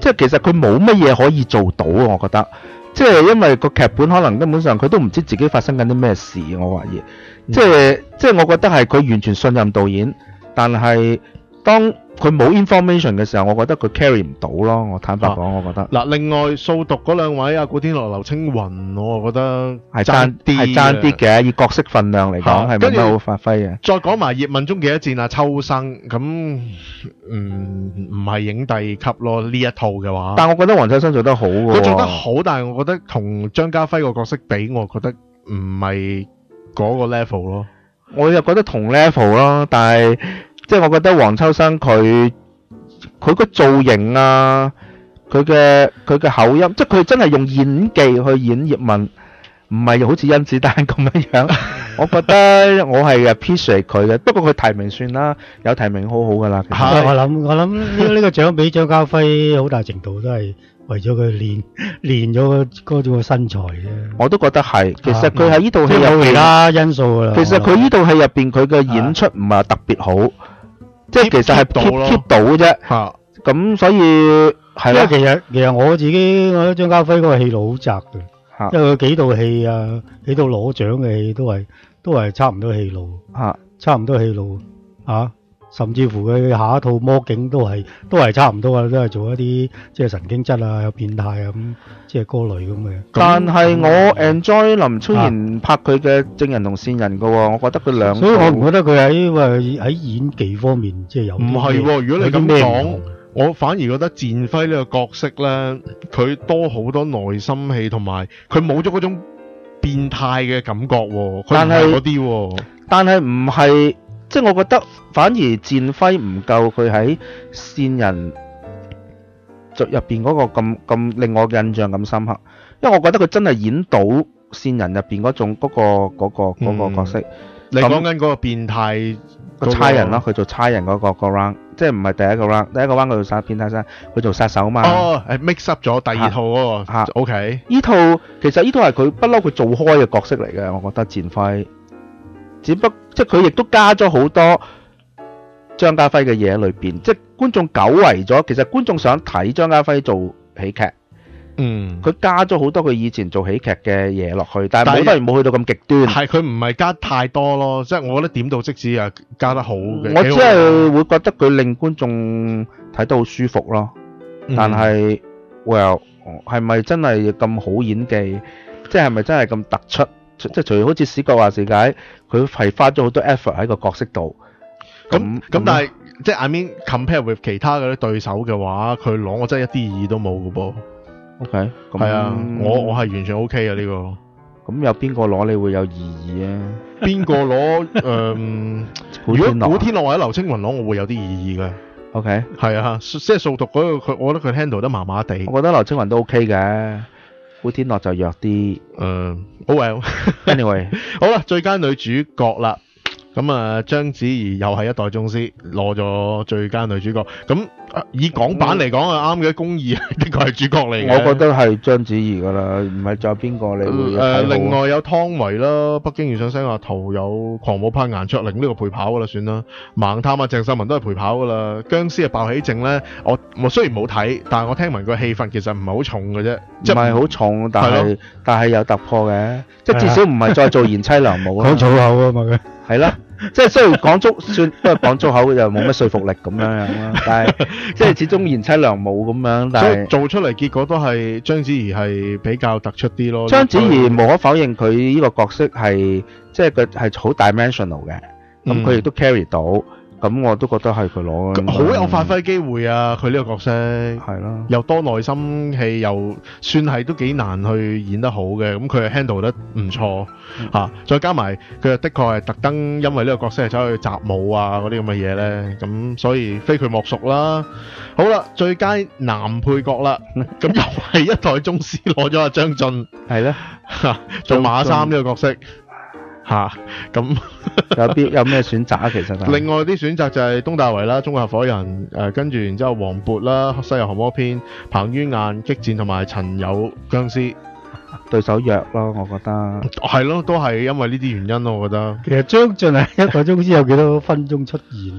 即係其實佢冇乜嘢可以做到啊！我覺得，即係因為個劇本可能根本上佢都唔知自己發生緊啲咩事，我懷疑。即係即係我覺得係佢完全信任導演，但係當佢冇 information 嘅時候，我覺得佢 carry 唔到咯。我坦白講，我覺得。 嗱，另外掃毒嗰兩位阿古天樂、劉青雲，我覺得係爭啲係爭啲嘅，以角色份量嚟講係冇乜好發揮嘅。 再講埋葉問終結一戰啊，秋生咁，嗯，唔係影帝級咯呢一套嘅話。 但我覺得黃秋生做得好喎。 佢做得好，但係我覺得同張家輝個角色比，我覺得唔係嗰個 level 咯。 我又覺得同 level 咯，但係。即係我覺得黃秋生佢佢個造型啊，佢嘅佢嘅口音，即係佢真係用演技去演葉問，唔係好似甄子丹咁樣樣。我覺得我係 appreciate 佢嘅，不過佢提名算啦，有提名好好噶啦。 我諗我諗呢呢個獎俾張家輝，好大程度都係為咗佢練練咗嗰種身材啫。 我都覺得係，其實佢喺呢套戲有入其他因素噶啦。 其實佢呢套戲入邊佢嘅演出唔係特別好。即係其實係 keep keep 到啫，咁所以係啦。 因為其實其實我自己我覺得張家輝嗰個戲路好窄嘅，因為佢幾套戲啊，幾套攞獎嘅戲都係都係差唔多戲路，差唔多戲路啊，甚至乎佢下一套魔警都係都係差唔多啊，都係做一啲即係神經質啊、有變態啊咁，即係嗰類咁嘅。 但係我 enjoy 林超賢拍佢嘅證人同線人嘅喎，我覺得佢兩， 所以我唔覺得佢喺喺演技方面即係有。 唔係喎，如果你咁講，我反而覺得戰輝呢個角色咧，佢多好多內心戲，同埋佢冇咗嗰種變態嘅感覺喎。佢唔係嗰啲喎。 但係唔係。即係我覺得反而戰輝唔夠佢喺線人入邊嗰個咁咁令我嘅印象咁深刻，因為我覺得佢真係演到線人入邊嗰種嗰、嗰個嗰、嗰個嗰、嗰個角色。嗯、 你講緊嗰個變態個差人咯，佢做差人嗰、嗰個、嗰個 round， 即係唔係第一個 round， 第一個 round 佢做殺變態殺，佢做殺手嘛。 哦，係 mix up 咗第二套嗰、嗰個。嚇 ，OK。呢套其實呢套係佢不嬲佢做開嘅角色嚟嘅，我覺得戰輝。只不即係佢亦都加咗好多張家輝嘅嘢喺裏邊，即係觀眾久違咗。其實觀眾想睇張家輝做喜劇， 嗯， 佢加咗好多佢以前做喜劇嘅嘢落去，但係冇當然冇去到咁極端。 係佢唔係加太多咯，即係我覺得點到即止啊，加得好嘅。 我只係會覺得佢令觀眾睇得好舒服咯。嗯、但係 ，well 係咪真係咁好演技？即係係咪真係咁突出？即係除咗好似史國華事解，佢係花咗好多 effort 喺個角色度。 咁咁但係即係 I mean compare with 其他嗰啲對手嘅話，佢攞我真係一啲意義都冇嘅噃。 OK， 係啊，我我係完全 OK 啊呢個。 咁有邊個攞你會有意義啊？ 邊個攞？誒，如果古天樂或者劉青雲攞，我會有啲意義嘅。 OK， 係啊，即係掃毒嗰個，佢我覺得佢 handle 得麻麻地。 我覺得劉青雲都 OK 嘅。古天樂就弱啲， 嗯 ，Oh well，anyway， 好啦，最佳女主角啦，咁啊章子怡又係一代宗師攞咗最佳女主角，咁以港版嚟講啊啱嘅，公義的確係主角嚟嘅。 我覺得係章子怡噶啦，唔係仲有邊個你會？誒、呃， 另外有湯唯啦，北京遇上西雅圖有狂舞派顏卓靈呢個陪跑噶啦，算啦。盲探啊，鄭秀文都係陪跑噶啦。僵屍啊，鮑起靜咧，我我雖然冇睇，但係我聽聞個戲份其實唔係好重嘅啫， 唔係好重，但係但係有突破嘅，即係至少唔係再做賢妻良母啦。 講粗口啊嘛佢。 係啦。即係雖然講粗算，不過講粗口又冇乜說服力咁樣樣啦。但係即係始終賢妻良母咁樣，但係做出嚟結果都係章子怡係比較突出啲咯。 章子怡無可否認佢呢個角色係即係佢係好 dimensional 嘅，咁佢亦都 carry 到。咁我都覺得係佢攞， 好有發揮機會啊！佢呢個角色係咯， 又多內心戲，又算係都幾難去演得好嘅。咁佢係 handle 得唔錯嚇，再加埋佢又的確係特登因為呢個角色係走去習武啊嗰啲咁嘅嘢咧，咁所以非佢莫屬啦。好啦，最佳男配角啦，咁又係一代宗師攞咗阿張晉， 係咧嚇做馬三呢個角色。吓咁有啲有咩選擇啊？其實另外啲選擇就係東大圍啦、中國合伙人誒、呃，跟住然之後黃渤啦、西遊降魔篇、彭于晏激戰同埋陳友僵屍對手弱咯，我覺得係咯，都係因為呢啲原因咯，我覺得。 其實張晉係一代宗師有幾多分鐘出現咧？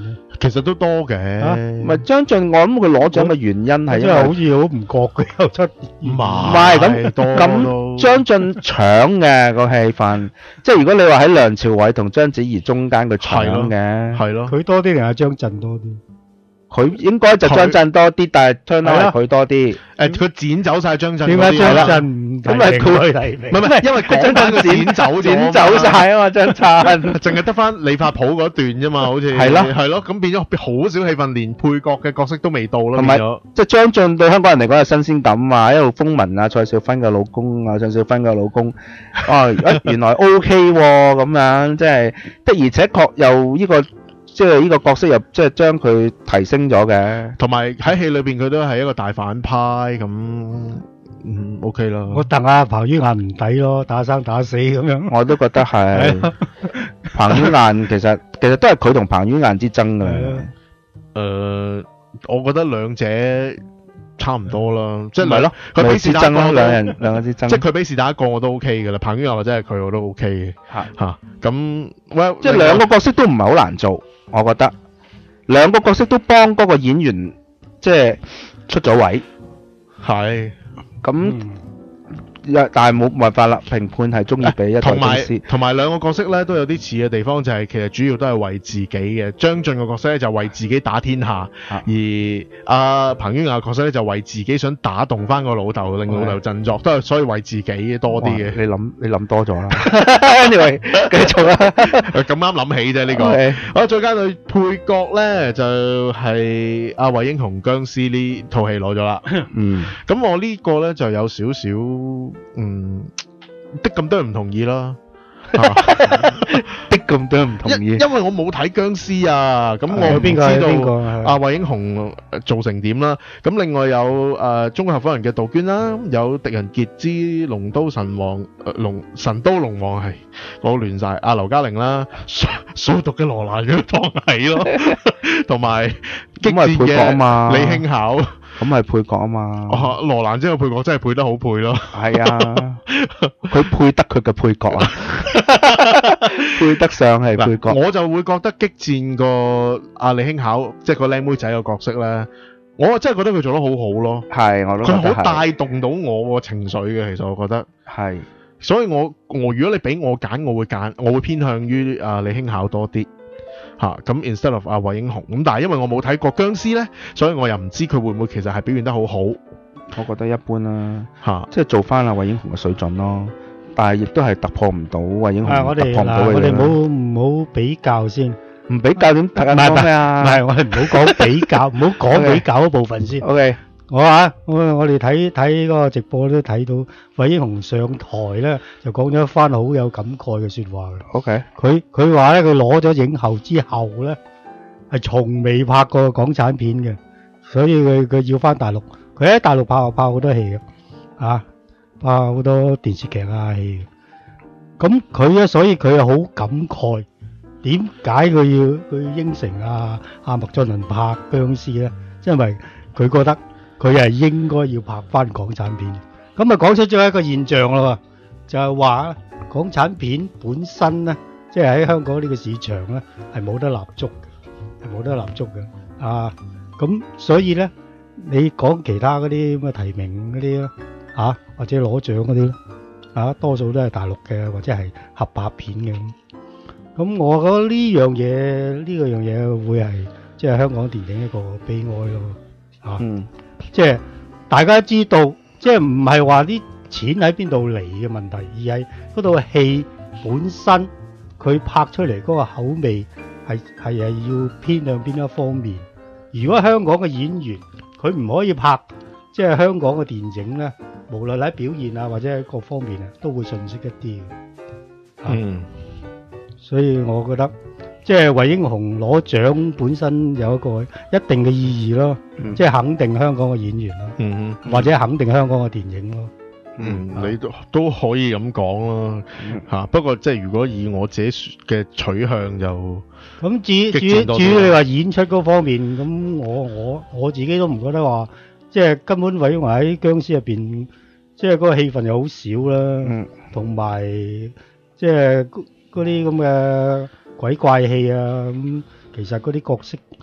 其實都多嘅。 唔係張晉，我諗佢攞獎嘅原因係因為真係好似好唔覺嘅又出現。 唔唔係咁咁張晉搶嘅個戲份，即係如果你話喺梁朝偉同章子怡中間佢搶嘅， 係咯， 佢多啲定係張震多啲？ 佢應該就張震多啲，但係 turn out 係佢多啲。 誒，佢剪走晒張震。 點解張震唔咁咪佢提名？ 唔係唔係，因為講翻佢剪走咗， 剪走晒啊嘛，張震， 淨係得翻理髮鋪嗰段啫嘛，好似係咯係咯，咁變咗好少戲份，連配角嘅角色都未到啦， 同埋變咗即係張晉對香港人嚟講係新鮮感啊，一路風聞啊，蔡少芬嘅老公啊，蔡少芬嘅老公，哦，原來 OK 喎咁樣，即係的而且確又呢個。即係呢個角色又即係將佢提升咗嘅， 同埋喺戲裏邊佢都係一個大反派咁，嗯 OK 啦。 我戥阿彭于晏唔抵咯，打生打死咁樣。 我都覺得係彭于晏其實其實都係佢同彭于晏之爭嘅。 誒，我覺得兩者差唔多啦，即係咪咯， 佢比是打一個兩人兩個之爭， 即係佢比是打一個我都 OK 嘅啦，彭于晏或者係佢我都 OK 嘅嚇嚇。咁 well 即係兩個角色都唔係好難做。我覺得兩個角色都幫嗰個演員即係出咗位， 係咁，但係冇辦法啦，評判係中意俾一台公司。 同埋兩個角色咧都有啲似嘅地方，就係其實主要都係為自己嘅。張晉個角色咧就為自己打天下，而阿彭于晏嘅角色咧就為自己想打動翻個老豆，令老豆振作，都係所以為自己多啲嘅。 你諗你諗多咗啦。Anyway，繼續啦。 咁啱諗起啫呢個。好，再加佢配角咧就係阿韋英雄僵屍呢套戲攞咗啦。 嗯。 咁我呢個咧就有少少。嗯，的咁多人唔同意啦， 的咁多人唔同意， 因為我冇睇僵屍啊，咁我唔知道阿韋英雄做成點啦。咁另外有誒中國合夥人嘅杜娟啦，有狄仁傑之龍刀神王誒龍神刀龍王係我亂晒，阿劉嘉玲啦，掃毒嘅羅蘭嘅當係咯，同埋激戰嘅李輕巧。 咁係配角啊嘛， 哦，羅蘭呢個配角真係配得好配咯， 係啊，佢配得佢嘅配角啊，配得上係配角。 我就會覺得激戰個阿李輕巧，即係個靚妹仔個角色咧，我真係覺得佢做得好好咯。 係，我都佢好帶動到我個情緒嘅，其實我覺得係。 所以我我如果你俾我揀，我會揀，我會偏向於阿李輕巧多啲。嚇咁 instead of 阿韋英雄咁，但係因為我冇睇過僵屍咧，所以我又唔知佢會唔會其實係表現得好好。 我覺得一般啦， 嚇， 即係做翻阿韋英雄嘅水準咯，但係亦都係突破唔到韋英雄突破唔到嘅嘢。我哋冇唔好比較先， 唔比較點睇緊講咩啊？ 唔係我哋唔好講比較，唔好講比較嗰部分先。 OK。 我啊，我我哋睇睇嗰個直播都睇到韋英雄上台咧，就講咗一番好有感慨嘅説話嘅。 OK， 佢佢話咧，佢攞咗影后之後咧，係從未拍過港產片嘅，所以佢佢要翻大陸。佢喺大陸拍拍好多戲嘅，啊，拍好多電視劇啊戲。咁佢咧，所以佢又好感慨，點解佢要佢應承啊阿麥浚龍拍僵屍咧？因為佢覺得。佢係應該要拍翻港產片，咁啊講出咗一個現象啦，就係話港產片本身咧，即係喺香港呢個市場咧係冇得立足嘅，係冇得立足嘅啊！咁所以咧，你講其他嗰啲咁嘅提名嗰啲咧，啊或者攞獎嗰啲咧，啊多數都係大陸嘅或者係合拍片嘅。咁我覺得呢樣嘢呢個樣嘢會係即係香港電影一個悲哀咯，啊！ 嗯即係大家知道，即係唔係話啲錢喺邊度嚟嘅問題，而係嗰套戲本身佢拍出嚟嗰個口味係係係要偏向邊一方面。如果香港嘅演員佢唔可以拍即係香港嘅電影咧，無論喺表現啊或者喺各方面啊，都會遜色一啲嘅。 嗯， 所以我覺得。即係韋英雄攞獎本身有一個一定嘅意義咯，嗯、即係肯定香港嘅演員咯， 嗯嗯、 或者肯定香港嘅電影咯。 嗯，嗯你都都可以咁講咯，嚇、嗯。不過即係如果以我自己嘅取向就咁至至於至於你話演出嗰方面，咁我我我自己都唔覺得話，即係根本韋英雄喺僵屍入邊，即係嗰個戲份又好少啦，同埋、嗯、即係嗰啲咁嘅。鬼怪戲啊，咁其實嗰啲角色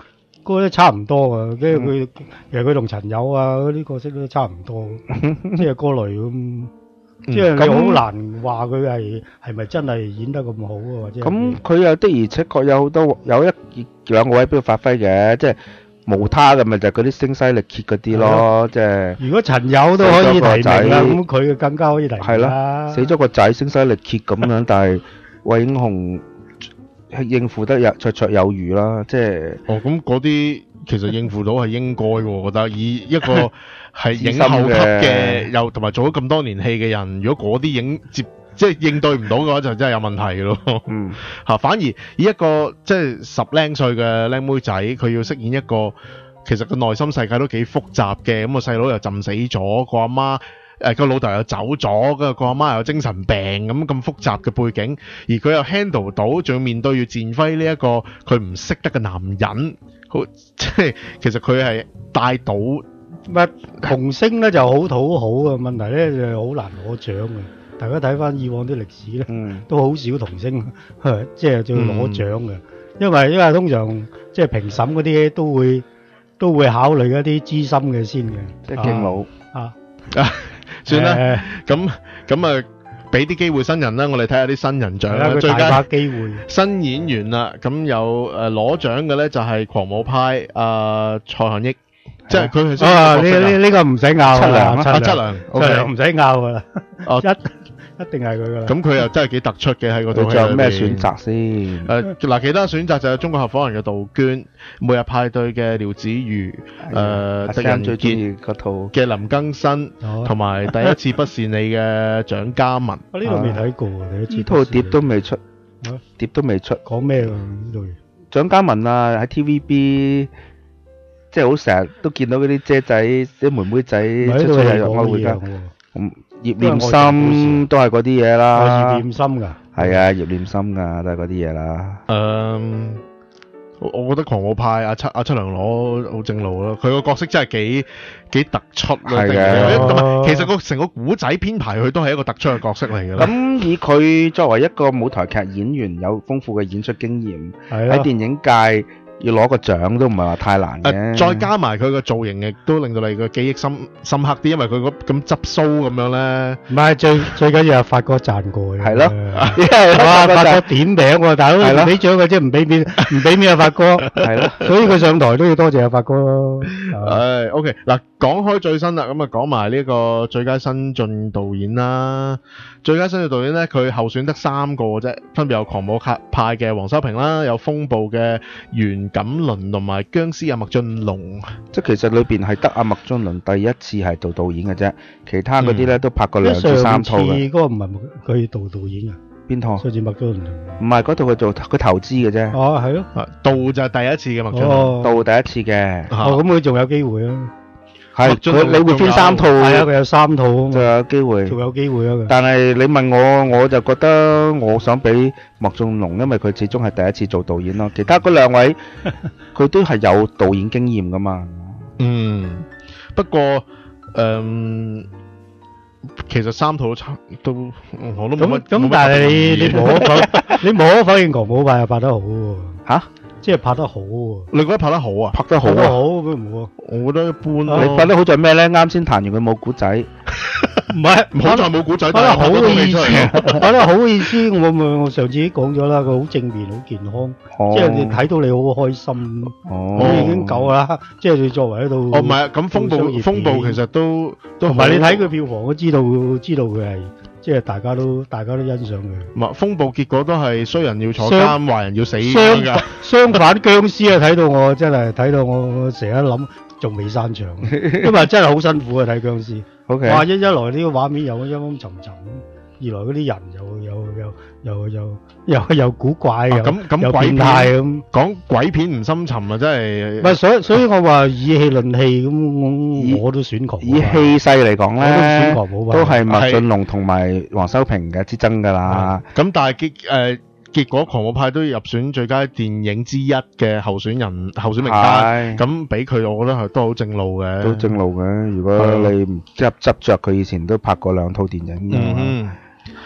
個都差唔多啊，跟住佢其實佢同陳友啊嗰啲角色都差唔多，即係嗰類咁。即係你好難話佢係係咪真係演得咁好啊？或者咁佢有的而且確有好多有一兩個位俾佢發揮嘅，即係無他嘅咪就係嗰啲聲嘶力竭嗰啲咯，即係。如果陳友都可以提名啦，咁佢更加可以提名啦。係啦， 死咗個仔聲嘶力竭咁樣，但係惠英紅應付得有綽綽有餘啦，即係。 哦，咁嗰啲其實應付到係應該嘅，我覺得以一個。係影后級嘅，又同埋做咗咁多年戲嘅人，如果嗰啲影接即係應對唔到嘅話，就真係有問題嘅咯。嗯，嚇，反而以一個即係十零歲嘅靚妹仔，佢要飾演一個其實個內心世界都幾複雜嘅，咁個細佬又浸死咗，個阿媽誒個老豆又走咗，跟住個阿媽又有精神病，咁咁複雜嘅背景，而佢又 handle 到，仲要面對住戰輝呢一個佢唔識得嘅男人，好即係其實佢係帶到。 乜童星咧就好討好啊，問題咧就好難攞獎嘅。大家睇翻以往啲歷史咧，嗯、都好少童星即係就攞獎嘅，因為因為通常即係評審嗰啲都會都會考慮一啲資深嘅先嘅， 即係敬老啊啊，算啦，咁咁啊，俾啲機會新人啦，我哋睇下啲新人獎啦，最佳機會新演員啦，咁有誒攞獎嘅咧就係狂舞派啊蔡漢益。即係佢係啊！呢呢呢個唔使拗七良啊， 七良 ，O K，唔使拗噶啦， 哦， 一一定係佢噶啦。 咁佢又真係幾突出嘅喺嗰度。 仲有咩選擇先？ 誒嗱，其他選擇就係中國合夥人嘅杜娟、每日派對嘅廖子妤、誒狄仁傑嗰套嘅林更新，同埋第一次不是你嘅蔣嘉文。 我呢個未睇過啊，第一次。 呢套碟都未出，碟都未出。 講咩㗎？呢度蔣嘉文啊，喺 T V B。即係好成日都見到嗰啲姐仔、啲妹妹仔出出入入開會㗎。咁葉念琛都係嗰啲嘢啦。 葉念琛㗎。 係啊，葉念琛㗎，都係嗰啲嘢啦。 誒，我我覺得狂舞派阿七阿七良攞好正路咯，佢個角色真係幾幾突出咯。係嘅。咁其實個成個古仔編排佢都係一個突出嘅角色嚟㗎。 咁以佢作為一個舞台劇演員，有豐富嘅演出經驗，喺電影界。要攞個獎都唔係話太難嘅、 呃，再加埋佢個造型亦都令到你個記憶深深刻啲，因為佢嗰咁執鬚咁樣咧。唔係最最緊要係發哥讚過嘅。 係咯， 哇！發哥點名喎，大佬唔俾獎嘅啫，唔俾面唔俾面啊，發哥。係咯，所以佢上台都要多謝阿發哥咯。 誒 ，OK，嗱，講開最新啦，咁啊講埋呢個最佳新晉導演啦。最佳新晉導演咧，佢候選得三個啫，分別有狂舞派嘅黃修平啦，有風暴嘅袁錦麟同埋僵屍阿麥浚龍。 即係其實裏邊係得阿麥浚龍第一次係做導演嘅啫，其他嗰啲咧都拍過兩至三套嘅。 上次嗰個唔係佢做導演啊？ 邊套？ 上次麥浚龍唔係嗰套佢做佢投資嘅啫。 哦，係咯， 導就係第一次嘅麥浚龍， 導第一次嘅。 哦，咁佢仲有機會啊？ 係佢你會編三套， 係啊，佢有三套， 就有機會， 仲有機會啊！ 但係你問我，我就覺得我想俾麥浚龍，因為佢始終係第一次做導演咯。其他嗰兩位佢都係有導演經驗噶嘛。 嗯，不過誒、嗯，其實三套都差都我都冇乜。 咁但係你你無可否你無可否認，狂舞派又拍得好喎。 嚇！ 即係拍得好喎， 你覺得拍得好啊？ 拍得好啊！ 拍得好咩唔好？ 我覺得一般咯。 你拍得好在咩咧？啱先彈完佢冇古仔， 唔係唔好在冇古仔， 拍得好嘅意思，拍得好嘅意思。我咪我上次已經講咗啦，佢好正面，好健康，即係你睇到你好開心，咁已經夠啦。即係你作為一套哦，唔係啊，咁風暴風暴其實都都同埋你睇佢票房都知道，知道佢係。即係大家都大家都欣賞佢。 唔係風暴結果都係衰人要坐監，壞人要死咁樣㗎。相反殭屍啊，睇到我真係睇到我成日諗仲未散場，因為真係好辛苦啊睇殭屍。 Okay. 哇！一一來呢個畫面又陰陰沉沉，二來嗰啲人又又又又又又又古怪，又咁咁又鬼變態咁。 講鬼片唔深沉啊，真係。 唔係，所以所以我話以戲論戲咁，我我都選狂。 以氣勢嚟講咧， 我都選狂舞派， 都係麥浚龍同埋黃修平嘅之爭㗎啦。 咁但係結誒結果狂舞派都入選最佳電影之一嘅候選人候選名單，咁俾佢，我覺得係都好正路嘅。 都正路嘅，如果你唔執執著佢以前都拍過兩套電影嘅。 嗯，好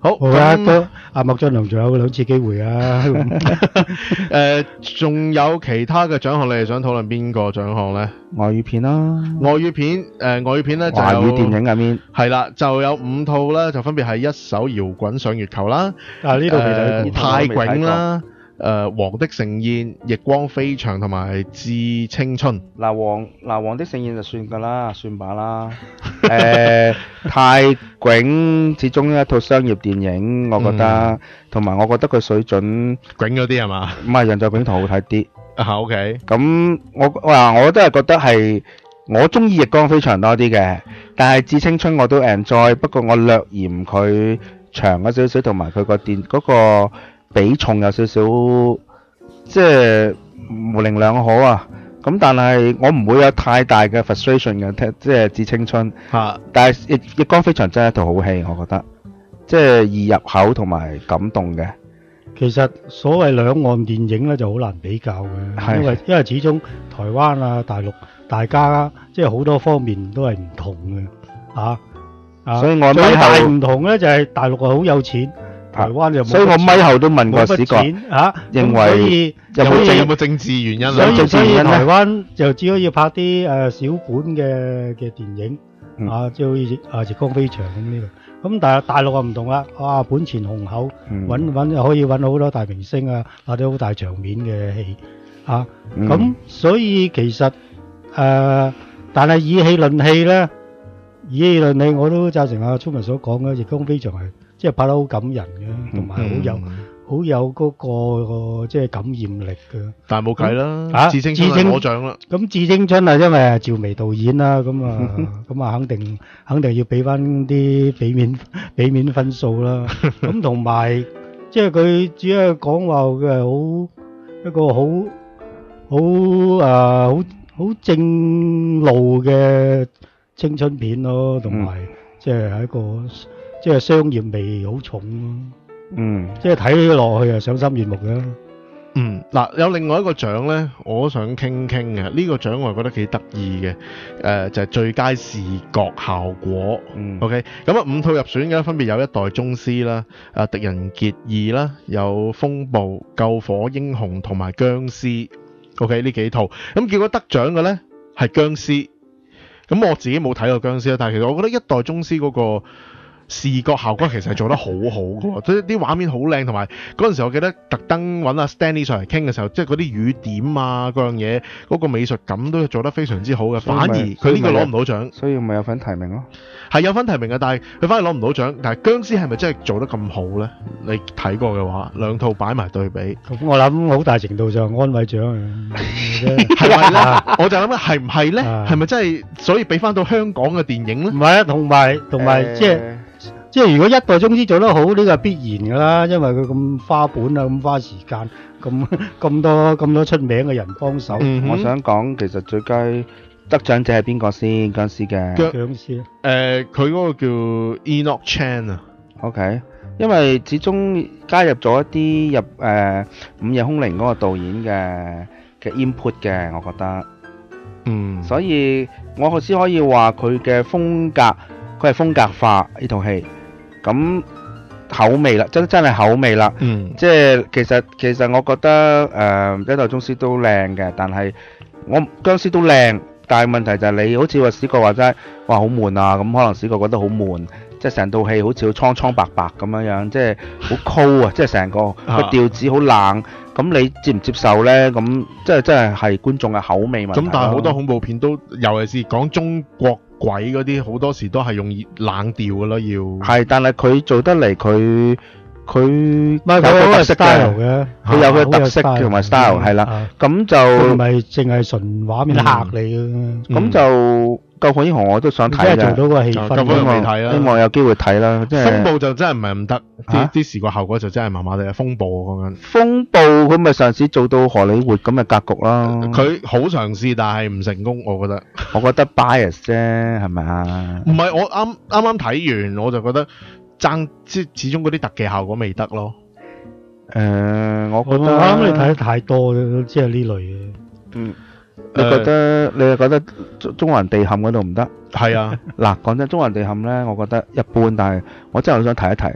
好， 好啊， 咁都阿麥浚龍仲有兩次機會啊。 誒，仲有其他嘅獎項，你哋想討論邊個獎項咧？ 外語片啦， 外語片誒，外語片咧就華有語電影入面係啦，就有五套啦，就分別係一首搖滾上月球啦， 啊呢度未睇過誒泰囧啦。誒、呃，王的盛宴、逆光飛翔同埋致青春。 嗱王嗱王的盛宴就算㗎啦，算把啦。誒、泰囧始終一套商業電影，我覺得，同埋、我覺得佢水準囧嗰啲係嘛？ 唔係人在囧途好睇啲。 啊 OK。 咁我話我都係覺得係我中意逆光飛翔多啲嘅，但係致青春我都 enjoy，不過我略嫌佢長咗少少，同埋佢個電嗰個比重有少少，即係模棱兩可啊！咁但係我唔會有太大嘅 frustration 嘅，即係致青春。 嚇！ 但係逆逆光飛翔真係一套好戲，我覺得，即係易入口同埋感動嘅。 其實所謂兩岸電影咧就好難比較嘅， 係因為因為始終台灣啊、大陸大家即係好多方面都係唔同嘅，嚇啊！ 所以我最咪大後唔同咧就係大陸係好有錢，台灣就冇乜錢。 所以我咪後都問過冇乜史國錢嚇， 認咁所以為有冇所以有冇政治原因啊？ 所以政治所以原因呢台灣就只可以拍啲誒小本嘅嘅電影嗯啊，即係好似啊逆光飛翔咁呢個。咁但係大陸啊唔同啦，哇本錢雄厚， 嗯揾揾可以揾好多大明星啊，拍啲好大場面嘅戲啊。 嗯咁所以其實誒，但係以戲論戲咧，以戲論戲我都贊成阿聰文所講嘅，逆光飛翔係即係拍得好感人嘅，同埋好有。好有嗰、個、個即係感染力嘅， 但係冇計啦， 啊致青春係攞獎啦。 咁致青春啊，因為係趙薇導演啦，咁啊，咁啊，肯定肯定要俾翻啲俾面俾面分數啦。咁同埋即係佢只係講話佢係好一個好好啊好好正路嘅青春片咯，同埋即係係一個即係商業味好重咯。 嗯， 即係睇落去啊，賞心悅目嘅。 嗯，嗱，有另外一個獎咧，我都想傾傾嘅。呢個獎我係覺得幾得意嘅，誒就係最佳視覺效果。 嗯 OK，咁啊五套入選嘅分別有一代宗師啦、啊狄仁傑二啦、有風暴、救火英雄同埋僵屍。OK 呢幾套，咁結果得獎嘅咧係僵屍。咁我自己冇睇過僵屍啦，但係其實我覺得一代宗師嗰個視覺效果其實係做得好好嘅喎，即係啲畫面好靚，同埋嗰陣時我記得特登揾阿 Stanley 上嚟傾嘅時候，即係嗰啲雨點啊嗰樣嘢，嗰個美術感都做得非常之好嘅。反而佢呢個攞唔到獎， 所以咪有份提名咯。 係有份提名嘅，但係佢反而攞唔到獎。但係僵屍係咪真係做得咁好咧？你睇過嘅話，兩套擺埋對比， 咁我諗好大程度上安慰獎啊， 係咪咧？我就諗緊係唔係咧？係咪真係所以俾翻到香港嘅電影咧？ 唔係啊，同埋同埋即係。即係如果一代宗師做得好，呢個係必然㗎啦，因為佢咁花本啊，咁花時間，咁咁多咁多出名嘅人幫手。 嗯、我想講其實最佳得獎者係邊個先？僵屍嘅僵屍。 誒，佢嗰個叫 Enoch Chan 啊。 OK，因為始終加入咗一啲入誒、呃、午夜凶鈴嗰個導演嘅嘅 input 嘅，我覺得。 嗯。 所以我先可以話佢嘅風格，佢係風格化呢套戲。咁口味啦，真真係口味啦。 嗯， 即係其實其實我覺得誒、呃、一代宗師都靚嘅，但係我僵屍都靚，但係問題就係你好似話史國話齋，哇好悶啊！咁可能史國覺得好悶，即係成套戲好似好蒼蒼白白咁樣樣，即係好 cold 啊！即係成個個調子好冷。咁你接唔接受呢？咁即係真係係觀眾嘅口味問題。 咁但係好多恐怖片都，尤其是講中國鬼嗰啲，好多時都係用冷調㗎啦，要係，但係佢做得嚟，佢佢有佢特色嘅， 佢有佢特色同埋 style 係啦。咁就唔係淨係純畫面嚇你嘅。 咁就救火英雄我都想睇嘅， 即係做到個氣氛。 救火英雄未睇啦， 希望有機會睇啦。即係風暴就真係唔係唔得，啲啲視覺效果就真係麻麻地。風暴講緊風暴，佢咪上次做到荷里活咁嘅格局啦。 佢好嘗試，但係唔成功，我覺得。 我覺得 bias 啫，係咪啊？ 唔係，我啱啱啱睇完，我就覺得爭即始終嗰啲特技效果未得咯。 誒，我覺得我諗你睇得太多，即係呢類嘅。 嗯。你覺得你係覺得中環地陷嗰度唔得？ 係啊， 嗱，講真，中環地陷咧，我覺得一般，但係我真係好想提一提，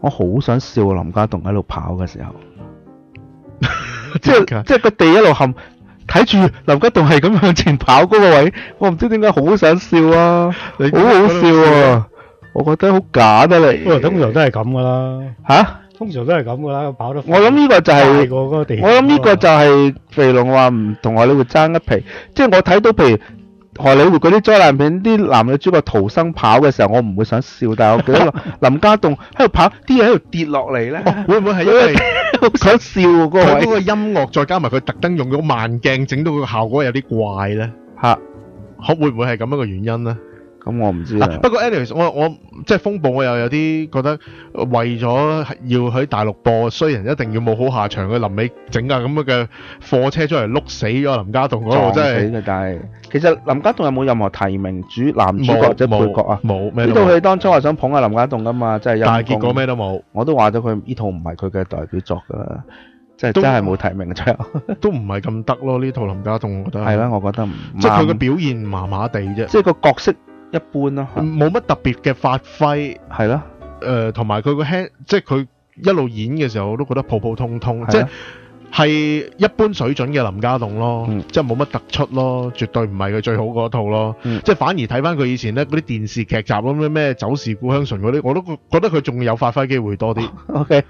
我好想笑林家棟喺度跑嘅時候，即係即係個地一路陷，睇住林家棟係咁向前跑嗰個位，我唔知點解好想笑啊，好好笑啊！我覺得好假啊你。 不過通常都係咁噶啦。 吓？ 通常都係咁噶啦，跑得快。 我諗呢個就係、 快過嗰個地。 我諗呢個就係肥龍話唔同荷里活爭一皮，即係我睇到譬如荷里活嗰啲災難片，啲男女主角逃生跑嘅時候，我唔會想笑，但係我記得林家棟喺度跑，啲嘢喺度跌落嚟咧， 會唔會係因為好想笑嗰個位？ 佢嗰個音樂再加埋佢特登用咗慢鏡，整到個效果有啲怪咧嚇， 可會唔會係咁樣嘅原因咧？ 咁我唔知啦。 不過 anyways，我我即係風暴，我又有啲覺得為咗要喺大陸播，雖然一定要冇好下場，佢臨尾整架咁樣嘅貨車出嚟碌死咗林家棟嗰度，真係。 死嘅，但係其實林家棟有冇任何提名主男主角或者配角啊？ 冇。 呢套戲當初係想捧下林家棟噶嘛，真係。 但係結果咩都冇。 我都話咗佢呢套唔係佢嘅代表作㗎啦。即係真係冇提名最後， 都唔係咁得咯。呢套林家棟，我覺得係啦，我覺得唔即係佢嘅表現麻麻地啫。 即係個角色一般咯， 冇乜特別嘅發揮。 係咯， 誒同埋佢個 hand，即係佢一路演嘅時候，我都覺得普普通通，即係係一般水準嘅林家棟咯， 嗯、 即係冇乜突出咯，絕對唔係佢最好嗰套咯。嗯、即係反而睇翻佢以前咧嗰啲電視劇集咁咩咩走時故鄉醇嗰啲，我都覺得佢仲有發揮機會多啲。 OK。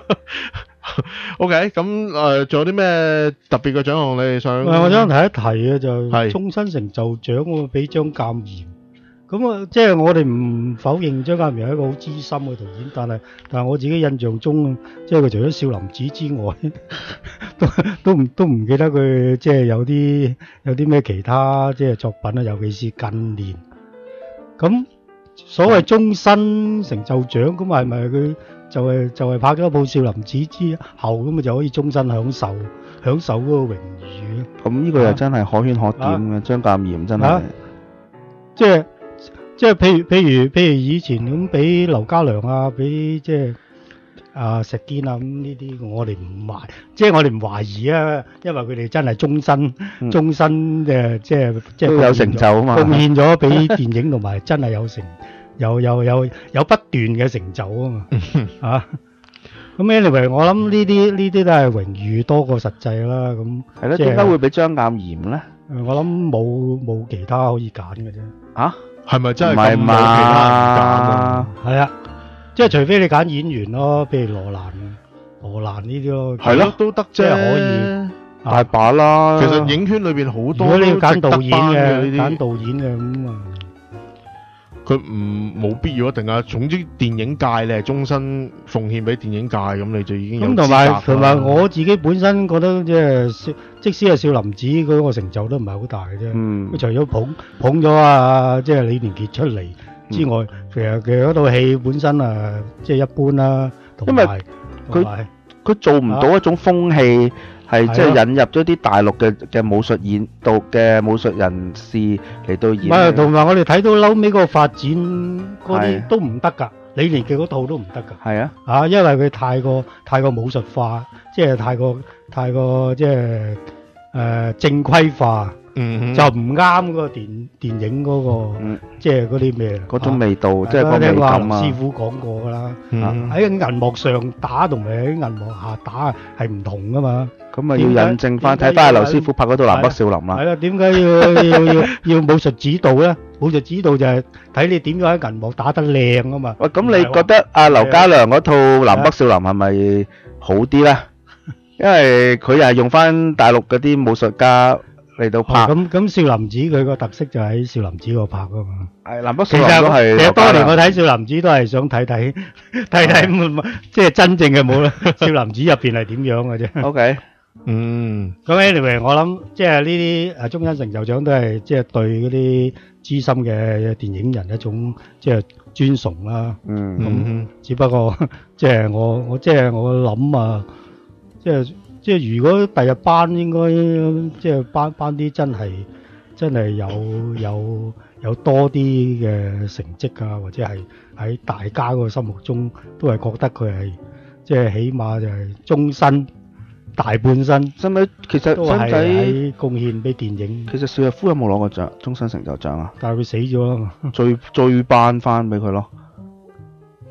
OK，咁誒，仲有啲咩特別嘅獎項你哋想？ 我想提一提嘅就係終身成就獎，我俾張鑑賢。咁啊，即係我哋唔否認張鑑賢係一個好資深嘅導演，但係但係我自己印象中，即係佢除咗少林寺之外，都都唔都唔記得佢即係有啲有啲咩其他即係作品啊，尤其是近年。咁所謂終身成就獎，咁係咪佢？就係、是、就係、是、拍咗一部少林寺之後，咁啊就可以終身享受享受嗰個榮譽。 咁呢個又真係可圈可點嘅，張鑑賢真係、啊。 即係即係譬如譬如譬如以前咁俾劉家良啊，俾即係啊石堅啊咁呢啲，我哋唔懷，即係我哋唔懷疑啊，因為佢哋真係終身、嗯、終身嘅即係即係都有成就啊嘛， 貢獻咗俾電影同埋真係有成。有有有有不斷嘅成就啊嘛，啊，咁 anyway 我諗呢啲呢啲都係榮譽多過實際啦，咁係咯，點解會俾張鑑賢咧？ 我諗冇冇其他可以揀嘅啫。 嚇， 係咪真係咁冇其他人揀啊？ 係啊，即係除非你揀演員咯，譬如羅蘭、羅蘭呢啲咯， 係咯都得啫， 可以大把啦。 其實影圈裏邊好多， 如果你要揀導演嘅， 揀導演嘅咁啊。 佢唔冇必要一定啊，總之電影界你係終身奉獻俾電影界，咁你就已經有資格啦。咁同埋同埋我自己本身覺得即係，即使係少林寺嗰個成就都唔係好大嘅啫。嗯。佢除咗捧捧咗啊，即係李連杰出嚟之外，其實其實嗰套戲本身啊，即係一般啦。 因為佢佢做唔到一種風氣。係即係引入咗啲大陸嘅嘅武術演導嘅武術人士嚟到演。唔係， 同埋我哋睇到嬲尾嗰個發展嗰啲都唔得㗎，李連杰嗰套都唔得㗎。 係啊， 啊，因為佢太過太過武術化，即係太過太過即係誒正規化。嗯，就唔啱嗰個電電影嗰個，即係嗰啲咩嗰種味道，即係個味感啊。 師傅講過㗎啦，喺銀幕上打同埋喺銀幕下打係唔同㗎嘛。 咁啊要引證翻，睇翻阿劉師傅拍嗰套《南北少林》啦。 係啦，點解要要要要武術指導咧？武術指導就係睇你點樣喺銀幕打得靚啊嘛。 喂，咁你覺得阿劉家良嗰套《南北少林》係咪好啲咧？因為佢又係用翻大陸嗰啲武術家嚟到拍。咁咁少林寺佢個特色就喺少林寺嗰度拍噶嘛。 係南北少林都係。 其實當年我睇少林寺都係想睇睇睇睇，即係真正嘅武啦。少林寺入邊係點樣嘅啫。 O K。 嗯， 咁 anyway 我諗即係呢啲誒終身成就獎都係即係對嗰啲資深嘅電影人一種即係尊崇啦。嗯，咁只不過即係我我即係我諗啊，即係即係如果第日頒應該即係頒頒啲真係真係有有有多啲嘅成績啊，或者係喺大家個心目中都係覺得佢係即係起碼就係終身。大半生， 使唔使其實都係喺貢獻俾電影。 其實邵逸夫有冇攞過獎終身成就獎啊？ 但係佢死咗啦嘛， 最最頒翻俾佢咯。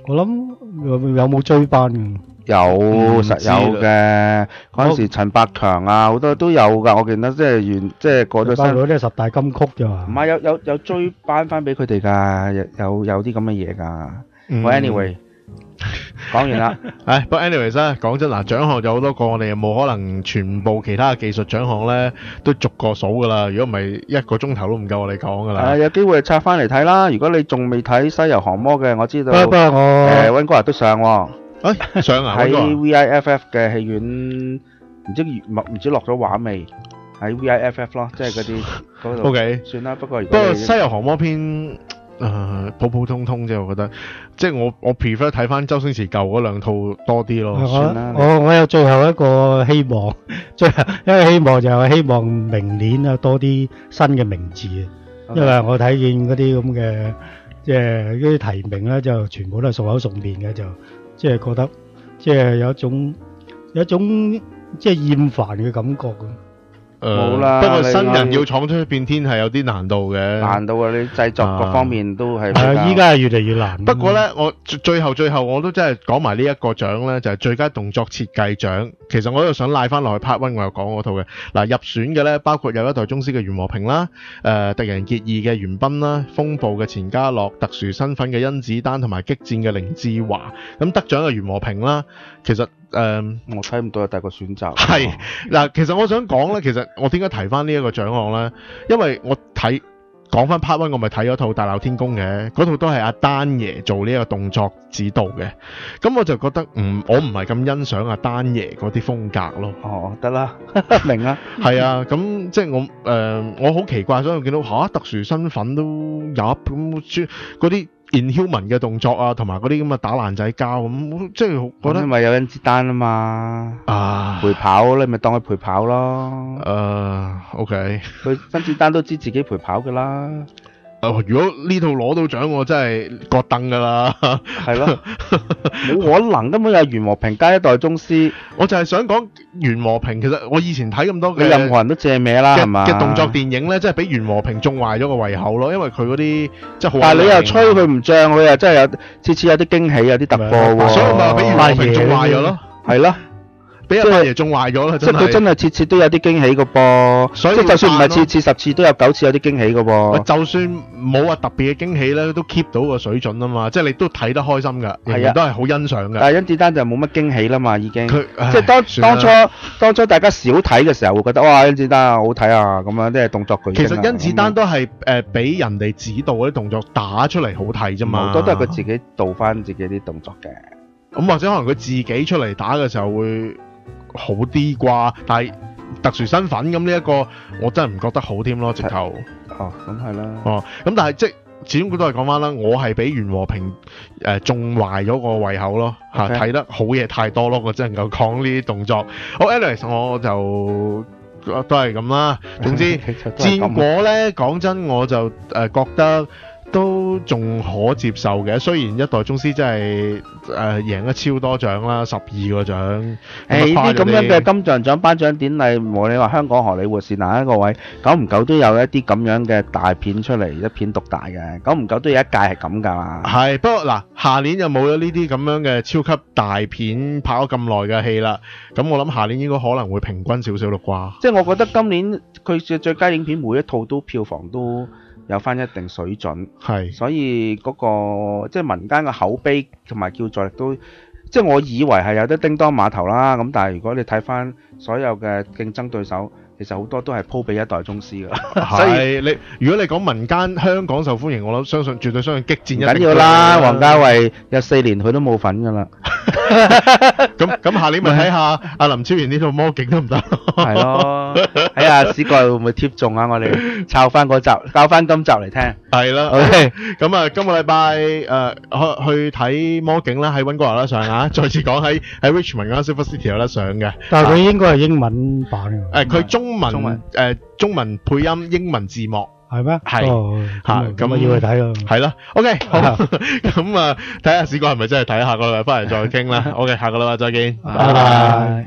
我諗有有冇追班嘅？ 有實有嘅，嗰陣時陳百強啊，好多都有㗎。我記得即係完即係過咗身， 嗰啲十大金曲咋嘛？ 唔係有有有追班翻俾佢哋㗎，有有有啲咁嘅嘢㗎。我 anyway 講完啦。 唉，不過 anyways 咧，講真嗱，獎項有好多個，我哋又冇可能全部其他嘅技術獎項咧都逐個數㗎啦。如果唔係一個鐘頭都唔夠我哋講㗎啦。 誒，有機會拆翻嚟睇啦。如果你仲未睇《西遊降魔》嘅，我知道。 不過我誒溫哥華都上喎。 誒上啊！ 喺 V I F F 嘅戲院，唔知唔知落咗畫未？喺 V I F F 咯，即係嗰啲嗰度。 O K， 算啦。不過不過《西遊降魔篇》誒普普通通啫，我覺得。即係我我 prefer 睇翻周星馳舊嗰兩套多啲咯。 算啦。我我有最後一個希望，最後一個希望就係希望明年啊多啲新嘅名字啊，因為我睇見嗰啲咁嘅即係嗰啲提名咧，就全部都係熟口熟面嘅就。即係覺得，即係有一種有一種即係厭煩嘅感覺咁。 冇啦。 不過新人要闖出一片天係有啲難度嘅。 難度啊！你製作各方面都係。 係啊！依家係越嚟越難。 不過咧，我最後最後我都真係講埋呢一個獎咧，就係最佳動作設計獎。其實我又想拉翻落去 part one，我又講嗰套嘅。嗱，入選嘅咧，包括有一代宗師嘅袁和平啦，誒狄仁傑二嘅袁彬啦，風暴嘅錢嘉樂，特殊身份嘅甄子丹同埋激戰嘅凌志華。咁得獎嘅袁和平啦，其實。誒、嗯， 我睇唔到有第二個選擇。 係嗱，其實我想講咧，其實我點解提翻呢一個獎項咧？因為我睇講翻 part one，我咪睇咗套《大鬧天宮》嘅，嗰套都係阿丹爺做呢一個動作指導嘅。咁我就覺得唔，我唔係咁欣賞阿丹爺嗰啲風格咯。 哦，得啦，明啦。 係啊，咁即係我誒、呃，我好奇怪，所以我見到嚇、啊、特殊身份都有咁嗰啲。Inhuman 嘅動作啊，同埋嗰啲咁嘅打爛仔交咁，即係覺得咪有甄子丹啊嘛， 啊陪跑你咪當佢陪跑咯。 誒、呃、，OK， 佢甄子丹都知自己陪跑噶啦。 誒，如果呢套攞到獎，我真係割凳噶啦。 係咯，冇可能，根本有袁和平加一代宗師。 我就係想講袁和平，其實我以前睇咁多嘅， 你任何人都借名啦，係嘛？ 嘅動作電影咧，即係俾袁和平縱壞咗個胃口咯，因為佢嗰啲即係好。 但係你又吹佢唔漲，佢又真係有次次有啲驚喜，有啲突破喎。 所以咪俾袁和平縱壞咗咯。 係咯。 俾阿八爺縱壞咗啦， 即係佢真係次次都有啲驚喜個噃，所以即係就算唔係次次十次都有九次有啲驚喜個噃。 就算冇話特別嘅驚喜咧，都 keep 到個水準啊嘛，即係你都睇得開心㗎，仍然都係好欣賞㗎。 但係甄子丹就冇乜驚喜啦嘛，已經。 佢即係當當初當初大家少睇嘅時候，會覺得哇甄子丹好睇啊咁樣，即係動作巨星。 其實甄子丹都係誒俾人哋指導嗰啲動作打出嚟好睇啫嘛。 好多都係佢自己導翻自己啲動作嘅。 咁或者可能佢自己出嚟打嘅時候會好啲啩，但係特殊身份咁呢一個，我真係唔覺得好添咯，直頭。 哦，咁係啦。 哦，咁但係即係始終佢都係講翻啦，我係俾袁和平誒縱壞咗個胃口咯，嚇睇 Okay. 得好嘢太多咯，我真係能夠講呢啲動作。好 Alex 我就都係咁啦。總之戰果咧，講真我就誒、呃、覺得。都仲可接受嘅，雖然一代宗師真係誒贏咗超多獎啦，十二個獎。誒呢啲咁樣嘅金像獎頒獎典禮，無論你話香港荷里活是哪一個位，久唔久都有一啲咁樣嘅大片出嚟，一片獨大嘅，久唔久都有一屆係咁㗎嘛。係， 不過嗱，下年就冇咗呢啲咁樣嘅超級大片拍咗咁耐嘅戲啦。咁我諗下年應該可能會平均少少咯啩。 即係我覺得今年佢嘅最佳影片每一套都票房都有翻一定水準， 係， 所以嗰、那個即係民間嘅口碑同埋叫座力都，即係我以為係有得叮當碼頭啦，咁但係如果你睇翻所有嘅競爭對手，其實好多都係鋪俾一代宗師㗎。 係你，如果你講民間香港受歡迎，我諗相信絕對相信激戰一定。 緊要啦，王家衛有四年佢都冇份㗎啦。 咁咁下年咪睇下阿林超賢呢套魔警得唔得？ 係咯，睇下史蓋會唔會貼中啊！我哋抄翻嗰集，教翻今集嚟聽。 係啦 ，OK。咁啊，今個禮拜誒去去睇魔警啦，喺溫哥華啦上啊。再次講喺喺 Richmond 嗰間 Silver City 有得上嘅。 但係佢應該係英文版嘅。 誒，佢中文誒中文配音，英文字幕。 係咩？ 係嚇，咁要去睇咯。 係啦 ，OK，好，咁啊，睇下史哥係咪真係睇，下個禮拜翻嚟再傾啦。OK，下個禮拜再見，拜拜。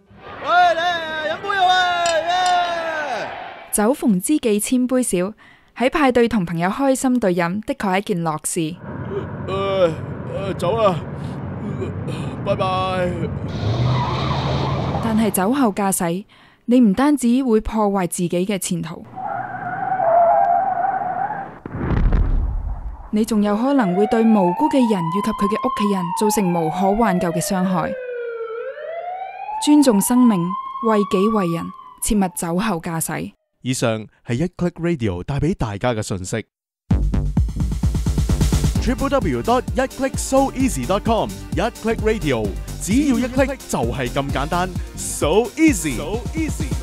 酒逢知己千杯少， 喺派對同朋友開心對飲，的確係一件樂事。 誒誒，走啦，拜拜。 但係酒後駕駛，你唔單止會破壞自己嘅前途，你仲有可能會對無辜嘅人以及佢嘅屋企人造成無可挽救嘅傷害。尊重生命，為己為人，切勿酒後駕駛。 以上係一 Click Radio 帶俾大家嘅信息。Triple W dot 一 click so easy dot com 一 Click Radio， 只要一 click 就係咁簡單 ，so easy。So easy